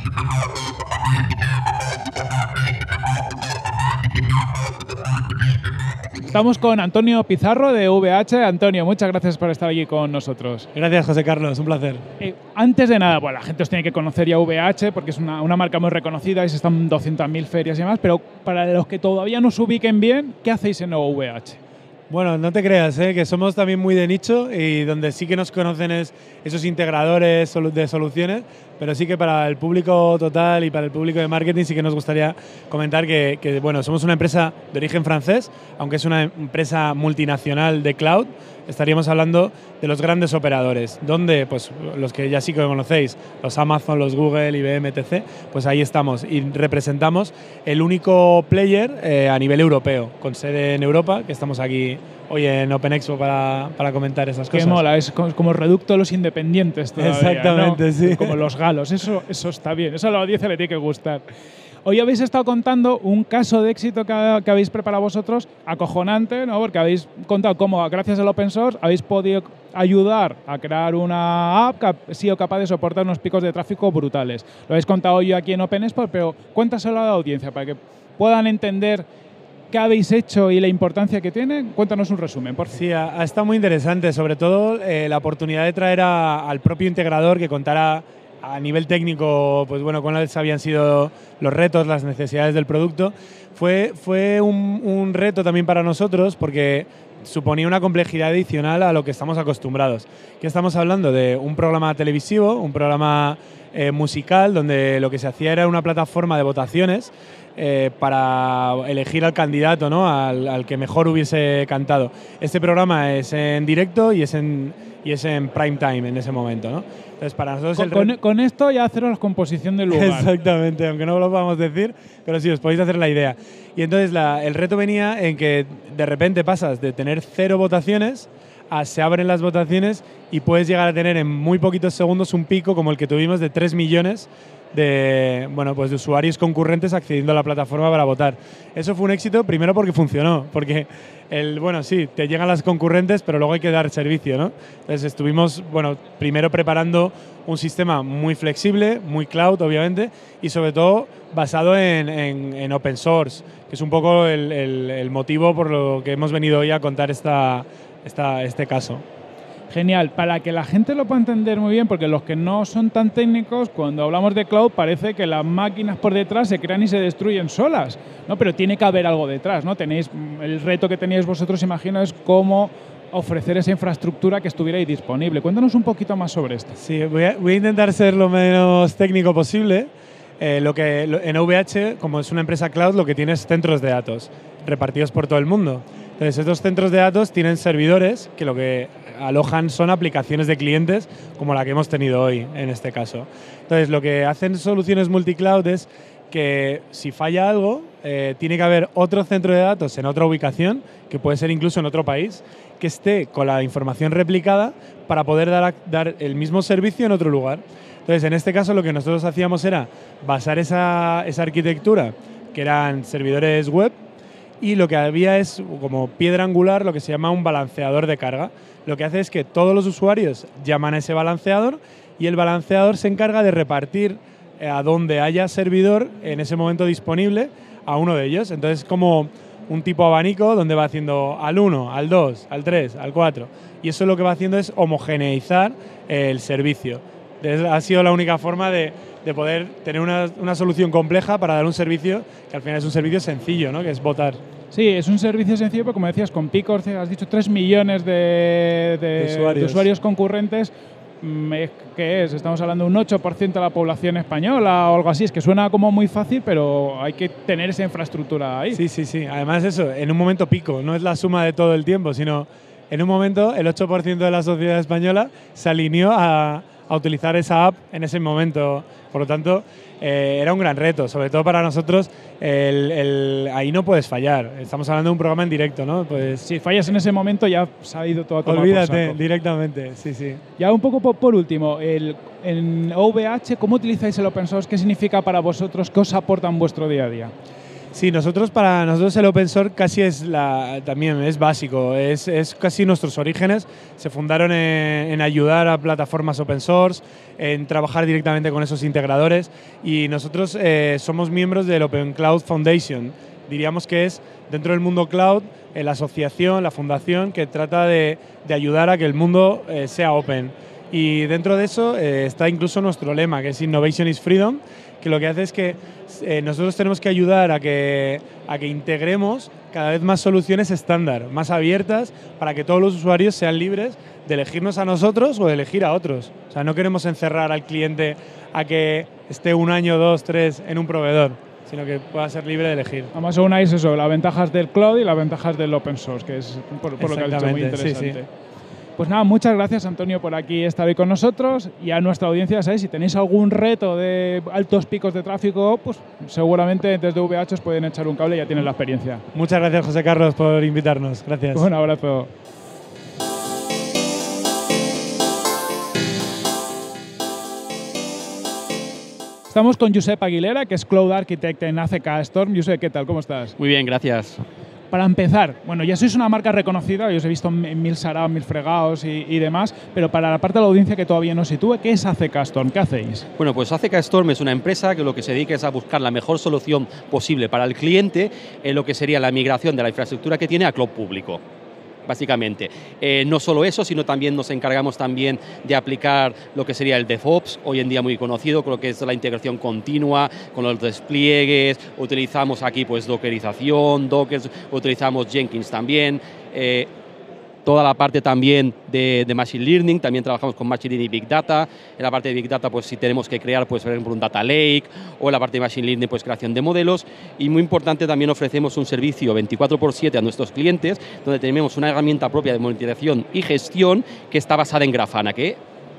Estamos con Antonio Pizarro de V H. Antonio, muchas gracias por estar aquí con nosotros. Gracias, José Carlos, un placer. Eh, antes de nada, bueno, la gente os tiene que conocer ya V H porque es una, una marca muy reconocida y se están en doscientas mil ferias y demás, pero para los que todavía no se ubiquen bien, ¿qué hacéis en Nuevo V H? Bueno, no te creas, ¿eh? que somos también muy de nicho, y donde sí que nos conocen es esos integradores de soluciones, pero sí que para el público total y para el público de marketing sí que nos gustaría comentar que, que bueno, somos una empresa de origen francés, aunque es una empresa multinacional de cloud. Estaríamos hablando de los grandes operadores, donde pues los que ya sí que conocéis, los Amazon, los Google, I B M, etcétera, pues ahí estamos y representamos el único player eh, a nivel europeo, con sede en Europa, que estamos aquí hoy en Open Expo para, para comentar esas cosas. Qué mola, es como el reducto de los independientes todavía, exactamente, ¿no? Sí. Como los galos, eso, eso está bien, eso a la audiencia le tiene que gustar. Hoy habéis estado contando un caso de éxito que, que habéis preparado vosotros, acojonante, ¿no? Porque habéis contado cómo, gracias al open source, habéis podido ayudar a crear una app que ha sido capaz de soportar unos picos de tráfico brutales. Lo habéis contado hoy aquí en Open Expo, pero cuéntaselo a la audiencia para que puedan entender qué habéis hecho y la importancia que tiene. Cuéntanos un resumen, por favor. Sí, ha, ha estado muy interesante, sobre todo eh, la oportunidad de traer a, al propio integrador que contara a nivel técnico, pues bueno, cuáles habían sido los retos, las necesidades del producto. Fue, fue un, un reto también para nosotros porque suponía una complejidad adicional a lo que estamos acostumbrados. ¿Qué estamos hablando? De un programa televisivo, un programa eh, musical, donde lo que se hacía era una plataforma de votaciones eh, para elegir al candidato, ¿no? al, al que mejor hubiese cantado. Este programa es en directo y es en, y es en prime time en ese momento, ¿no? Entonces, para nosotros con, el con, con esto ya haceros la composición del lugar. Exactamente, aunque no lo podamos decir, pero sí, os podéis hacer la idea. Y entonces la, el reto venía en que de repente pasas de tener cero votaciones a se abren las votaciones y puedes llegar a tener en muy poquitos segundos un pico como el que tuvimos de tres millones de, bueno, pues de usuarios concurrentes accediendo a la plataforma para votar. Eso fue un éxito primero porque funcionó, porque el, bueno, sí, te llegan las concurrentes, pero luego hay que dar servicio, ¿no? Entonces estuvimos, bueno, primero preparando un sistema muy flexible, muy cloud, obviamente, y sobre todo basado en, en, en open source, que es un poco el, el, el motivo por lo que hemos venido hoy a contar esta, esta, este caso. Genial, para que la gente lo pueda entender muy bien, porque los que no son tan técnicos, cuando hablamos de cloud parece que las máquinas por detrás se crean y se destruyen solas, ¿no? Pero tiene que haber algo detrás, ¿no? Tenéis, el reto que teníais vosotros, imagino, es cómo ofrecer esa infraestructura que estuviera ahí disponible. Cuéntanos un poquito más sobre esto. Sí, voy a, voy a intentar ser lo menos técnico posible. Eh, lo que, lo, en O V H, como es una empresa cloud, lo que tiene es centros de datos repartidos por todo el mundo. Entonces, estos centros de datos tienen servidores que lo que alojan son aplicaciones de clientes como la que hemos tenido hoy, en este caso. Entonces, lo que hacen soluciones multicloud es que si falla algo, eh, tiene que haber otro centro de datos en otra ubicación, que puede ser incluso en otro país, que esté con la información replicada para poder dar, dar el mismo servicio en otro lugar. Entonces, en este caso, lo que nosotros hacíamos era basar esa, esa arquitectura, que eran servidores web, y lo que había es como piedra angular lo que se llama un balanceador de carga. Lo que hace es que todos los usuarios llaman a ese balanceador y el balanceador se encarga de repartir a donde haya servidor en ese momento disponible a uno de ellos. Entonces, como un tipo abanico donde va haciendo al uno, al dos, al tres, al cuatro. Y eso lo que va haciendo es homogeneizar el servicio. Entonces, ha sido la única forma de, de poder tener una, una solución compleja para dar un servicio que al final es un servicio sencillo, ¿no? Que es votar. Sí, es un servicio sencillo, pero como decías, con picos, has dicho tres millones de, de, de, usuarios. de usuarios concurrentes. ¿Qué es? Estamos hablando de un ocho por ciento de la población española o algo así. Es que suena como muy fácil, pero hay que tener esa infraestructura ahí. Sí, sí, sí. Además eso, en un momento pico, no es la suma de todo el tiempo, sino en un momento el ocho por ciento de la sociedad española se alineó a, a utilizar esa app en ese momento. Por lo tanto, eh, era un gran reto, sobre todo para nosotros. El, el, ahí no puedes fallar. Estamos hablando de un programa en directo, ¿no? Pues si fallas en ese momento ya se ha ido todo a tomar olvídate por saco. Directamente, sí, sí. Ya un poco por, por último, el, en O V H, ¿cómo utilizáis el open source? ¿Qué significa para vosotros? ¿Qué os aporta en vuestro día a día? Sí, nosotros para nosotros el open source casi es la, también es básico, es, es casi nuestros orígenes. Se fundaron en, en ayudar a plataformas open source, en trabajar directamente con esos integradores y nosotros eh, somos miembros del Open Cloud Foundation. Diríamos que es dentro del mundo cloud eh, la asociación, la fundación que trata de, de ayudar a que el mundo eh, sea open. Y dentro de eso eh, está incluso nuestro lema, que es Innovation is Freedom, que lo que hace es que eh, nosotros tenemos que ayudar a que, a que integremos cada vez más soluciones estándar, más abiertas, para que todos los usuarios sean libres de elegirnos a nosotros o de elegir a otros. O sea, no queremos encerrar al cliente a que esté un año, dos, tres en un proveedor, sino que pueda ser libre de elegir. Además, unáis eso, las ventajas del cloud y las ventajas del open source, que es por, por lo que has dicho muy interesante. Sí, sí. Pues nada, muchas gracias, Antonio, por aquí estar hoy con nosotros, y a nuestra audiencia, ¿sabéis? Si tenéis algún reto de altos picos de tráfico, pues seguramente desde V H os pueden echar un cable y ya tienen la experiencia. Muchas gracias, José Carlos, por invitarnos. Gracias. Un abrazo. Estamos con Josep Aguilera, que es Cloud Architect en A C K Storm. Josep, ¿qué tal? ¿Cómo estás? Muy bien, gracias. Para empezar, bueno, ya sois una marca reconocida, yo os he visto en mil saraos, mil fregados y, y demás, pero para la parte de la audiencia que todavía no sitúe, ¿qué es A C K Storm? ¿Qué hacéis? Bueno, pues A C K Storm es una empresa que lo que se dedica es a buscar la mejor solución posible para el cliente en lo que sería la migración de la infraestructura que tiene a cloud público. Básicamente. Eh, no solo eso, sino también nos encargamos también de aplicar lo que sería el DevOps, hoy en día muy conocido, con lo que es la integración continua, con los despliegues, utilizamos aquí pues dockerización, Docker, utilizamos Jenkins también, eh, toda la parte también de, de Machine Learning, también trabajamos con Machine Learning y Big Data. En la parte de Big Data, pues si tenemos que crear, pues por ejemplo, un Data Lake, o en la parte de Machine Learning, pues creación de modelos. Y muy importante, también ofrecemos un servicio veinticuatro por siete a nuestros clientes, donde tenemos una herramienta propia de monitorización y gestión que está basada en Grafana, que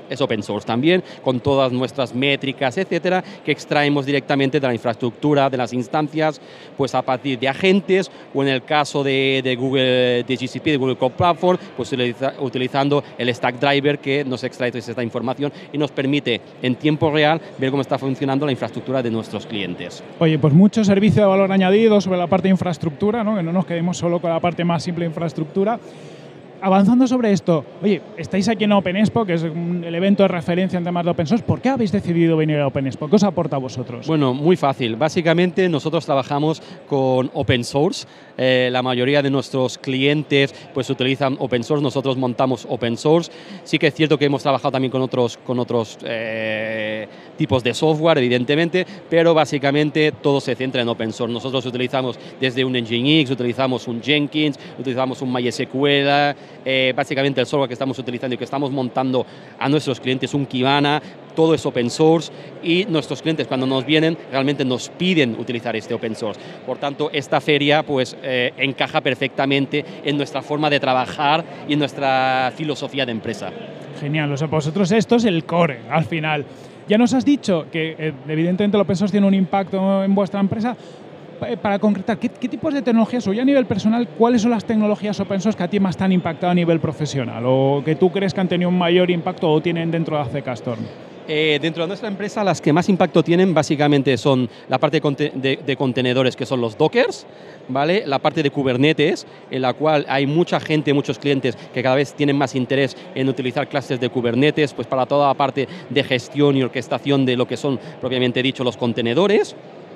es open source también, con todas nuestras métricas, etcétera, que extraemos directamente de la infraestructura, de las instancias, pues a partir de agentes, o en el caso de, de Google, de G C P, de Google Cloud Platform, pues utiliza, utilizando el Stack Driver que nos extrae toda esta información y nos permite en tiempo real ver cómo está funcionando la infraestructura de nuestros clientes. Oye, pues mucho servicio de valor añadido sobre la parte de infraestructura, ¿no? Que no nos quedemos solo con la parte más simple de infraestructura. Avanzando sobre esto, oye, estáis aquí en Open Expo, que es un, el evento de referencia en temas de open source. ¿Por qué habéis decidido venir a Open Expo? ¿Qué os aporta a vosotros? Bueno, muy fácil. Básicamente nosotros trabajamos con open source. Eh, la mayoría de nuestros clientes pues utilizan open source, nosotros montamos open source. Sí que es cierto que hemos trabajado también con otros, con otros eh, tipos de software, evidentemente, pero básicamente todo se centra en open source. Nosotros utilizamos desde un Nginx, utilizamos un Jenkins, utilizamos un MySQL. Eh, básicamente el software que estamos utilizando y que estamos montando a nuestros clientes, un Kibana, todo es open source y nuestros clientes cuando nos vienen realmente nos piden utilizar este open source. Por tanto, esta feria pues eh, encaja perfectamente en nuestra forma de trabajar y en nuestra filosofía de empresa. Genial, o sea, para vosotros esto es el core al final. Ya nos has dicho que eh, evidentemente el open source tiene un impacto en vuestra empresa. Para concretar, ¿qué, ¿qué tipos de tecnologías, o ya a nivel personal, cuáles son las tecnologías open source que a ti más te han impactado a nivel profesional o que tú crees que han tenido un mayor impacto o tienen dentro de A C Castorm? Eh, dentro de nuestra empresa, las que más impacto tienen básicamente son la parte de, de, de contenedores, que son los Dockers, ¿vale? La parte de Kubernetes, en la cual hay mucha gente, muchos clientes que cada vez tienen más interés en utilizar clases de Kubernetes, pues para toda la parte de gestión y orquestación de lo que son, propiamente dicho, los contenedores.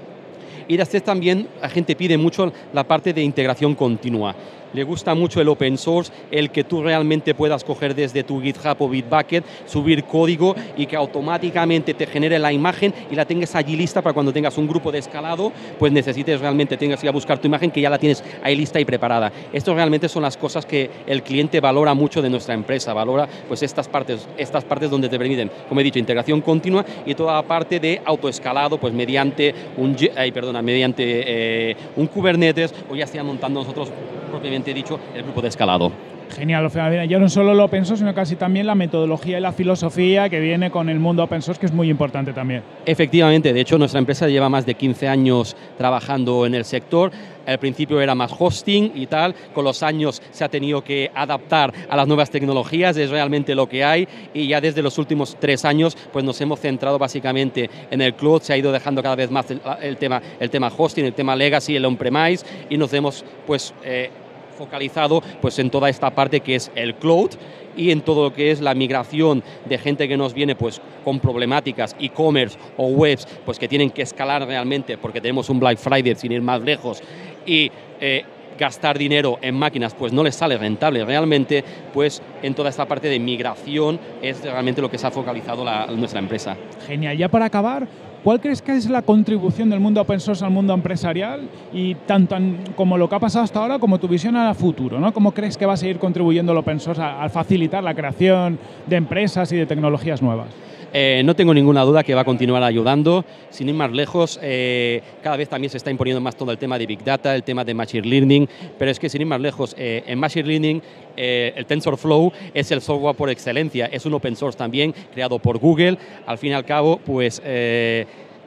Y después también la gente pide mucho la parte de integración continua. Le gusta mucho el open source, el que tú realmente puedas coger desde tu GitHub o Bitbucket, subir código y que automáticamente te genere la imagen y la tengas allí lista para cuando tengas un grupo de escalado, pues necesites realmente, tengas que ir a buscar tu imagen que ya la tienes ahí lista y preparada. Estas realmente son las cosas que el cliente valora mucho de nuestra empresa, valora pues estas partes, estas partes donde te permiten, como he dicho, integración continua y toda la parte de autoescalado, pues mediante un, ay, perdona, mediante eh, un Kubernetes o ya sea montando nosotros propiamente dicho, el grupo de escalado. Genial, ya no solo el open source, sino casi también la metodología y la filosofía que viene con el mundo open source, que es muy importante también. Efectivamente, de hecho nuestra empresa lleva más de quince años trabajando en el sector. Al principio era más hosting y tal, con los años se ha tenido que adaptar a las nuevas tecnologías, es realmente lo que hay y ya desde los últimos tres años pues nos hemos centrado básicamente en el cloud, se ha ido dejando cada vez más el, el, tema, el tema hosting, el tema legacy, el on-premise y nos hemos pues eh, focalizado pues en toda esta parte que es el cloud y en todo lo que es la migración de gente que nos viene pues con problemáticas e-commerce o webs pues que tienen que escalar realmente porque tenemos un Black Friday sin ir más lejos y eh, gastar dinero en máquinas pues no les sale rentable realmente, pues en toda esta parte de migración es realmente lo que se ha focalizado la, nuestra empresa. Genial, ya para acabar, ¿cuál crees que es la contribución del mundo open source al mundo empresarial y tanto como lo que ha pasado hasta ahora como tu visión a futuro, ¿no? ¿Cómo crees que va a seguir contribuyendo el open source a, a facilitar la creación de empresas y de tecnologías nuevas? Eh, no tengo ninguna duda que va a continuar ayudando. Sin ir más lejos, eh, cada vez también se está imponiendo más todo el tema de Big Data, el tema de Machine Learning, pero es que sin ir más lejos, eh, en Machine Learning eh, el TensorFlow es el software por excelencia, es un open source también, creado por Google. Al fin y al cabo, pues eh,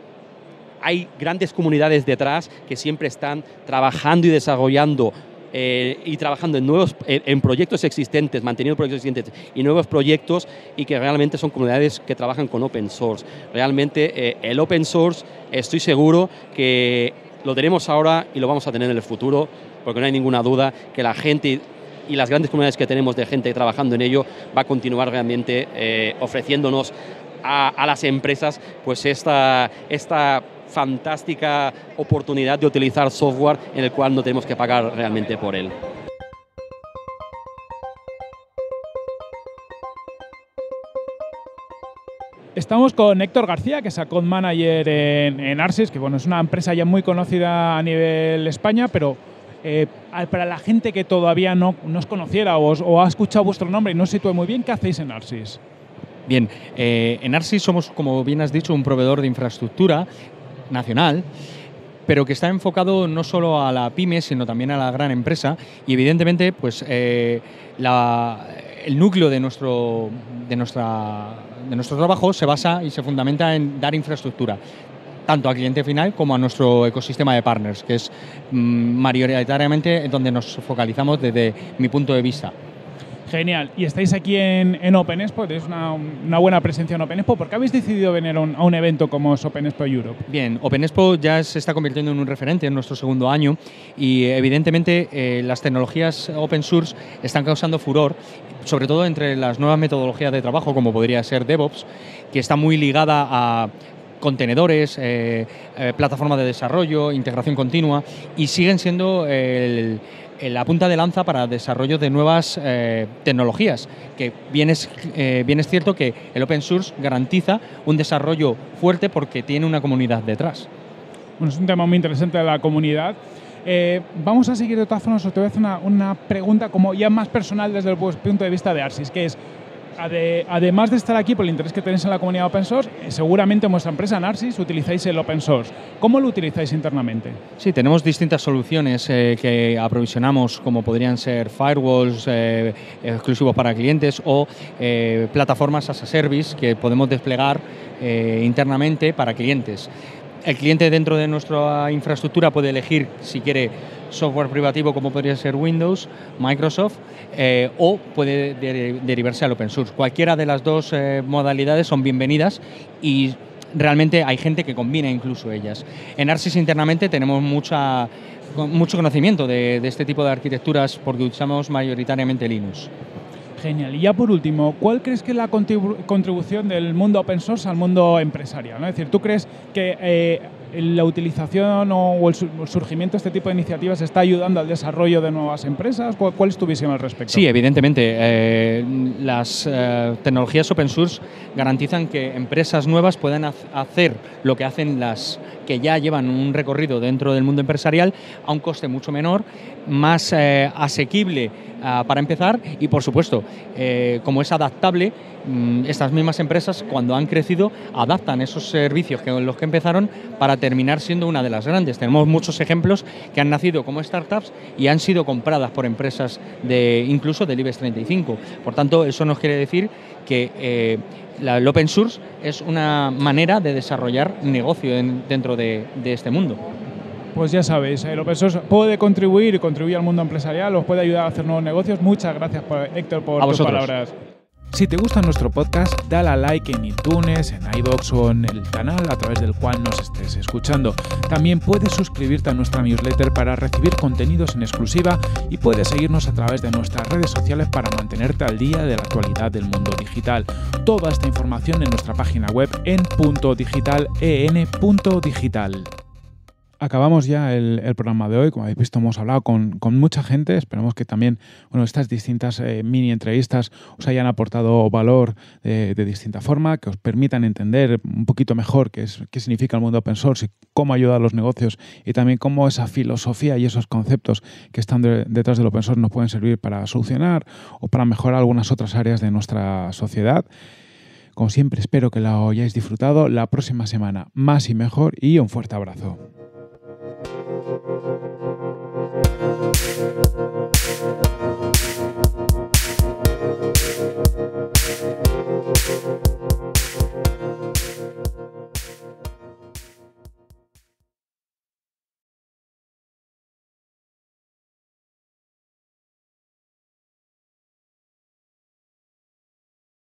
hay grandes comunidades detrás que siempre están trabajando y desarrollando Eh, y trabajando en nuevos en, en proyectos existentes, manteniendo proyectos existentes y nuevos proyectos y que realmente son comunidades que trabajan con open source. Realmente eh, el open source estoy seguro que lo tenemos ahora y lo vamos a tener en el futuro porque no hay ninguna duda que la gente y las grandes comunidades que tenemos de gente trabajando en ello va a continuar realmente eh, ofreciéndonos a, a las empresas pues esta, esta fantástica oportunidad de utilizar software en el cual no tenemos que pagar realmente por él. Estamos con Héctor García, que es Account Manager en, en Arsys, que bueno, es una empresa ya muy conocida a nivel España, pero eh, para la gente que todavía no, no os conociera o, os, o ha escuchado vuestro nombre y no os sitúe muy bien, ¿qué hacéis en Arsys? Bien, eh, en Arsys somos, como bien has dicho, un proveedor de infraestructura nacional, pero que está enfocado no solo a la pyme, sino también a la gran empresa y evidentemente pues, eh, la, el núcleo de, nuestro, de, nuestra, de nuestro trabajo se basa y se fundamenta en dar infraestructura, tanto al cliente final como a nuestro ecosistema de partners, que es mmm, mayoritariamente donde nos focalizamos desde mi punto de vista. Genial. Y estáis aquí en, en Open Expo, tenéis una, una buena presencia en Open Expo. ¿Por qué habéis decidido venir a un, a un evento como es Open Expo Europe? Bien, Open Expo ya se está convirtiendo en un referente en nuestro segundo año y evidentemente eh, las tecnologías open source están causando furor, sobre todo entre las nuevas metodologías de trabajo, como podría ser DevOps, que está muy ligada a contenedores, eh, eh, plataformas de desarrollo, integración continua, y siguen siendo el, el, la punta de lanza para desarrollo de nuevas eh, tecnologías, que bien es, eh, bien es cierto que el open source garantiza un desarrollo fuerte porque tiene una comunidad detrás. Bueno, es un tema muy interesante de la comunidad. Eh, vamos a seguir de todas formas, os te voy a hacer una, una pregunta como ya más personal desde el punto de vista de Arsys, que es, ade, además de estar aquí por el interés que tenéis en la comunidad open source, eh, seguramente en vuestra empresa en Arsys utilizáis el open source. ¿Cómo lo utilizáis internamente? Sí, tenemos distintas soluciones eh, que aprovisionamos, como podrían ser firewalls eh, exclusivos para clientes o eh, plataformas as a service que podemos desplegar eh, internamente para clientes. El cliente dentro de nuestra infraestructura puede elegir si quiere software privativo como podría ser Windows, Microsoft, eh, o puede de derivarse al open source. Cualquiera de las dos eh, modalidades son bienvenidas y realmente hay gente que combina incluso ellas. En Arsys internamente tenemos mucha, mucho conocimiento de, de este tipo de arquitecturas porque usamos mayoritariamente Linux. Genial. Y ya por último, ¿cuál crees que es la contribu contribución del mundo open source al mundo empresarial, ¿no? Es decir, ¿tú crees que eh, la utilización o, o el surgimiento de este tipo de iniciativas está ayudando al desarrollo de nuevas empresas? ¿Cuál, cuál es tu visión al respecto? Sí, evidentemente. Eh, las eh, tecnologías open source garantizan que empresas nuevas puedan hacer lo que hacen las que ya llevan un recorrido dentro del mundo empresarial a un coste mucho menor, más eh, asequible uh, para empezar y, por supuesto, eh, como es adaptable, mmm, estas mismas empresas, cuando han crecido, adaptan esos servicios que, los que empezaron para terminar siendo una de las grandes. Tenemos muchos ejemplos que han nacido como startups y han sido compradas por empresas de incluso del IBEX treinta y cinco. Por tanto, eso nos quiere decir que eh, la, el open source es una manera de desarrollar negocio en, dentro de, de este mundo. Pues ya sabéis, el open source puede contribuir y contribuir al mundo empresarial, os puede ayudar a hacer nuevos negocios. Muchas gracias, Héctor, por tus palabras. Si te gusta nuestro podcast, dale a like en iTunes, en iVoox o en el canal a través del cual nos estés escuchando. También puedes suscribirte a nuestra newsletter para recibir contenidos en exclusiva y puedes seguirnos a través de nuestras redes sociales para mantenerte al día de la actualidad del mundo digital. Toda esta información en nuestra página web en punto digital, en punto digital. Acabamos ya el, el programa de hoy. Como habéis visto, hemos hablado con, con mucha gente. Esperamos que también bueno, estas distintas eh, mini entrevistas os hayan aportado valor de, de distinta forma, que os permitan entender un poquito mejor qué, es, qué significa el mundo open source y cómo ayuda a los negocios y también cómo esa filosofía y esos conceptos que están de, detrás del open source nos pueden servir para solucionar o para mejorar algunas otras áreas de nuestra sociedad. Como siempre, espero que lo hayáis disfrutado. La próxima semana más y mejor y un fuerte abrazo. Thank you.